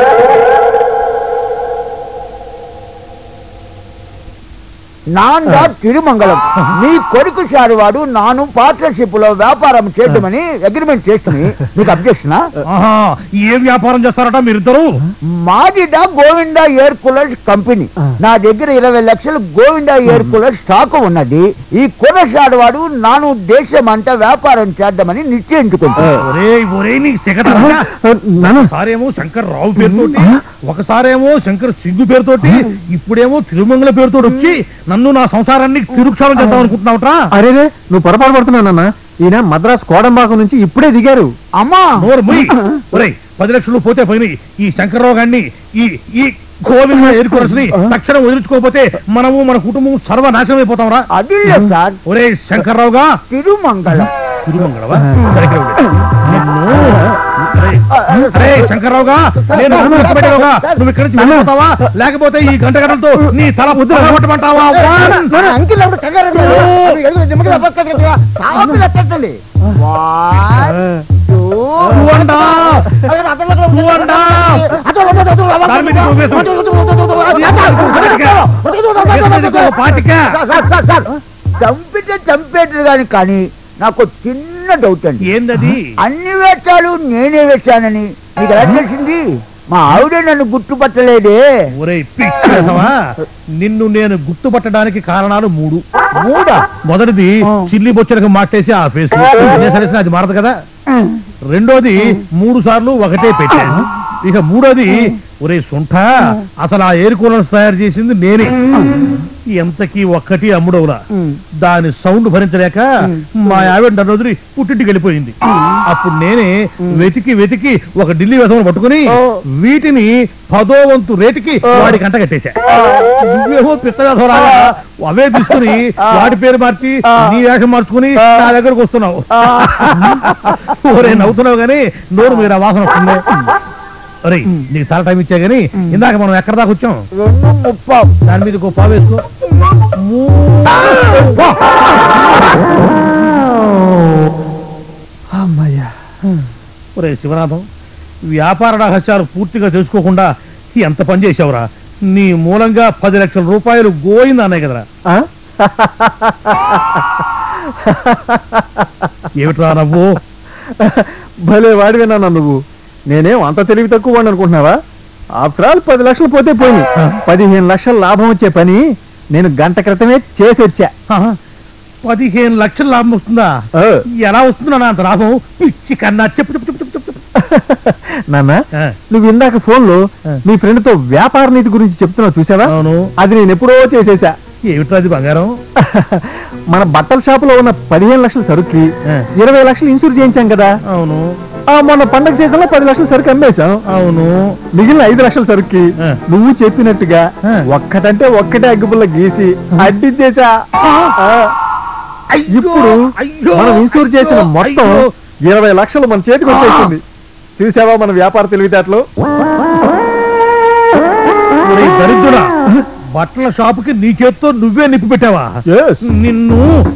నాన్న తిరుమంగళం. మీ కొడుకు సారి వాడు నాను పార్ట్నర్షిప్ లో వ్యాపారం చేయటమని అగ్రిమెంట్ చేస్తుంది. మీకు అబ్జెక్షనా? ఏ వ్యాపారం చేస్తారట మీరిద్దరు? మాదిడా గోవిందా ఎయిర్ కూలర్స్ కంపెనీ. నా దగ్గర 20 లక్షలు గోవిందా ఎయిర్ కూలర్ స్టాక్ ఉన్నది. ఈ కుర్రసాడు వాడు నాను దేశం అంతా వ్యాపారం చేద్దామని నిశ్చయించుకుంటాడు. ఒకసారేమో శంకర్ రావు పేరుతోటి, ఒకసారేమో శంకర్ సింగు పేరుతోటి, ఇప్పుడేమో తిరుమంగళ పేరుతోటి వచ్చి నన్ను నా సంసారాన్ని తిరుక్షారం చేద్దాం అనుకుంటున్నావుట్రా? అరే, నువ్వు పొరపాటు పడుతున్నానన్నా. ఈయన మద్రాస్ కోడంబాకు నుంచి ఇప్పుడే దిగారు. అమ్మా, 10 లక్షలు పోతే పోయినాయి. ఈ శంకర్రావు గారిని, ఈ గోవింద ఎరుకురని తక్షణం వదిలించుకోకపోతే మనము మన కుటుంబం సర్వనాశనం అయిపోతాంరా. అది సార్. ఒరే శంకర్రావుగా, తిరుమంగళం. తిరుమంగళవా? శంకర్రావుగా, నేను నువ్వు ఇక్కడి నుంచి వెళ్ళిపోతావా, లేకపోతే ఈ గంట గంటలతో నీ తల బుద్ధి కొట్టమంటావా? చంపేటరు కానీ నాకు చిన్న డౌట్ అండి. ఏందది? అన్ని వేషాలు నేనే వేశానని మీకు ఎలా తెలిసింది? మా ఆవిడ నన్ను గుర్తుపట్టలేదే. నిన్ను నేను గుర్తుపట్టడానికి కారణాలు 3. మొదటిది చిల్లి బొచ్చలకు మాట్టేసి ఆ ఫేస్ అది మారదు కదా. రెండోది 3 సార్లు ఒకటే పెట్టాను. ఇక మూడోది, ఒరే సుంఠ, అసలు ఆ ఎయిర్ కూలర్స్ తయారు చేసింది నేనే. ఎంతకీ ఒక్కటి అమ్ముడవులా. దాని సౌండ్ భరించలేక మా ఆవిడ నన్ను వదిలి పుట్టింటికి వెళ్ళిపోయింది. అప్పుడు నేనే వెతికి ఒక ఢిల్లీ వేసవను పట్టుకుని వీటిని 10వ వంతు రేటుకి వాడి గంట కట్టేశా. నువ్వేమో పిచ్చ వేసవరాగా అవే తీసుకుని వాడి పేరు మార్చి నీ వేషం మార్చుకుని నా దగ్గరకు వస్తున్నావు. ఒరే నవ్వుతున్నావు గానీ నోరు మీద వాసన వస్తుంది. అరే, నీకు చాలా టైం ఇచ్చా గానీ ఇందాక మనం ఎక్కడ దాకా వచ్చాం? 2:30. దాని మీద ఒక పావు వేసుకో. అమ్మయ్యా. ఒరే శివనాథం, వ్యాపార రహస్యాలు పూర్తిగా తెలుసుకోకుండా ఎంత పని చేసావురా. నీ మూలంగా 10 లక్షల రూపాయలు గోయింది అన్నాయి కదరా. ఏమిట్రా నవ్వు? భలే వాడివేనా నువ్వు. నేనేం అంత తెలివి తక్కువ వాడిని అనుకుంటున్నావా? ఆఫ్టర్ ఆల్ 10 లక్షలు పోతే పోయింది. 15 లక్షల లాభం వచ్చే పని నేను గంట క్రితమే చేసి వచ్చా. 15 లక్షల లాభం వస్తుందా? ఎలా వస్తుందా అంత లాభం? పిచ్చి కన్నా చెప్పు చెప్పు చెప్పు చెప్పు. నాన్న, నువ్వు ఇందాక ఫోన్ లో మీ ఫ్రెండ్ తో వ్యాపార నీతి గురించి చెప్తున్నావు చూసావా? అవును. అది నేను ఎప్పుడో చేసేసా. ఏమిట్రా అది బంగారం? మన బట్టల షాప్ లో ఉన్న 15 లక్షల సరుకుకి 20 లక్షలు ఇన్సూర్ చేయించాం కదా. అవును. మొన్న పండగ సీజన్లో 10 లక్షల సరుకు అమ్మేశాం. అవును. మిగిలిన 5 లక్షల సరుకుకి నువ్వు చెప్పినట్టుగా ఒక్కటంటే ఒక్కటే అగ్గిపుల్ల గీసి అడ్డించేసా. ఇప్పుడు మనం ఇన్సూర్ చేసిన మొత్తం 20 లక్షలు మన చేతికి వచ్చేసింది. చూసావా మన వ్యాపార తెలివితేటలు? దరిద్రుడా, బట్టల షాపుకి నీ చేత్తో నువ్వే నిప్పు పెట్టావా? నిన్ను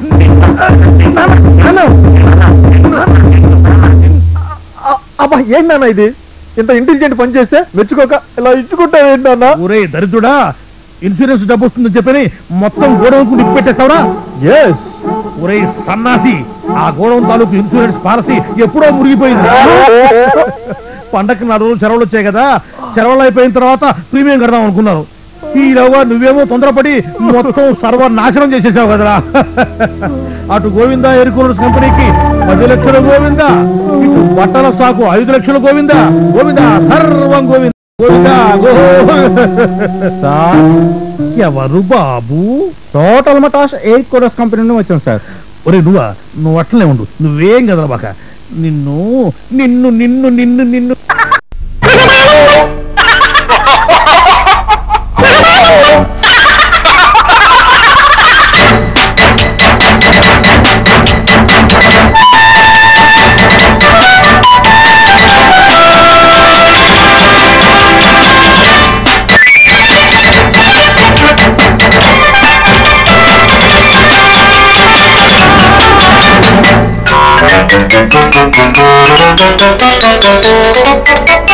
అబ్బా, ఏంటన్నా ఇది? ఇంత ఇంటెలిజెంట్ పని చేస్తే మెచ్చుకోక ఇలా ఇచ్చుకుంటావు ఏంటన్నా? ఒరే దరిద్రుడా, ఇన్సూరెన్స్ డబ్బు వస్తుందని చెప్పని మొత్తం గోడౌన్కు నిప్పు పెట్టేస్తావురా? ఒరే సన్నాసి, ఆ గోడౌన్ తాలూకు ఇన్సూరెన్స్ పాలసీ ఎప్పుడో మురిగిపోయింది. పండగకి 4 రోజులు సెలవులు వచ్చాయి కదా, సెలవులు అయిపోయిన తర్వాత ప్రీమియం కడదాం అనుకున్నారు. ఈలోగా నువ్వేమో తొందరపడి మొత్తం సర్వనాశనం చేసేసావు కదరా. అటు గోవిందా ఎయిర్ కూలర్స్ కంపెనీకి 10 లక్షలు గోవిందా, ఇటు బట్టల స్టాకు 5 లక్షలు గోవిందా. గోవిందా సర్వం గోవిందా గోవిందా సార్ ఎవరు బాబు? టోటల్ మటాష్ ఎయిర్ కూలర్స్ కంపెనీ నుండి వచ్చాం సార్. ఒరే నువ్వు అట్లనే ఉండు, నువ్వేం కదరా బాక. నిన్ను నిన్ను నిన్ను నిన్ను నిన్ను Thank you.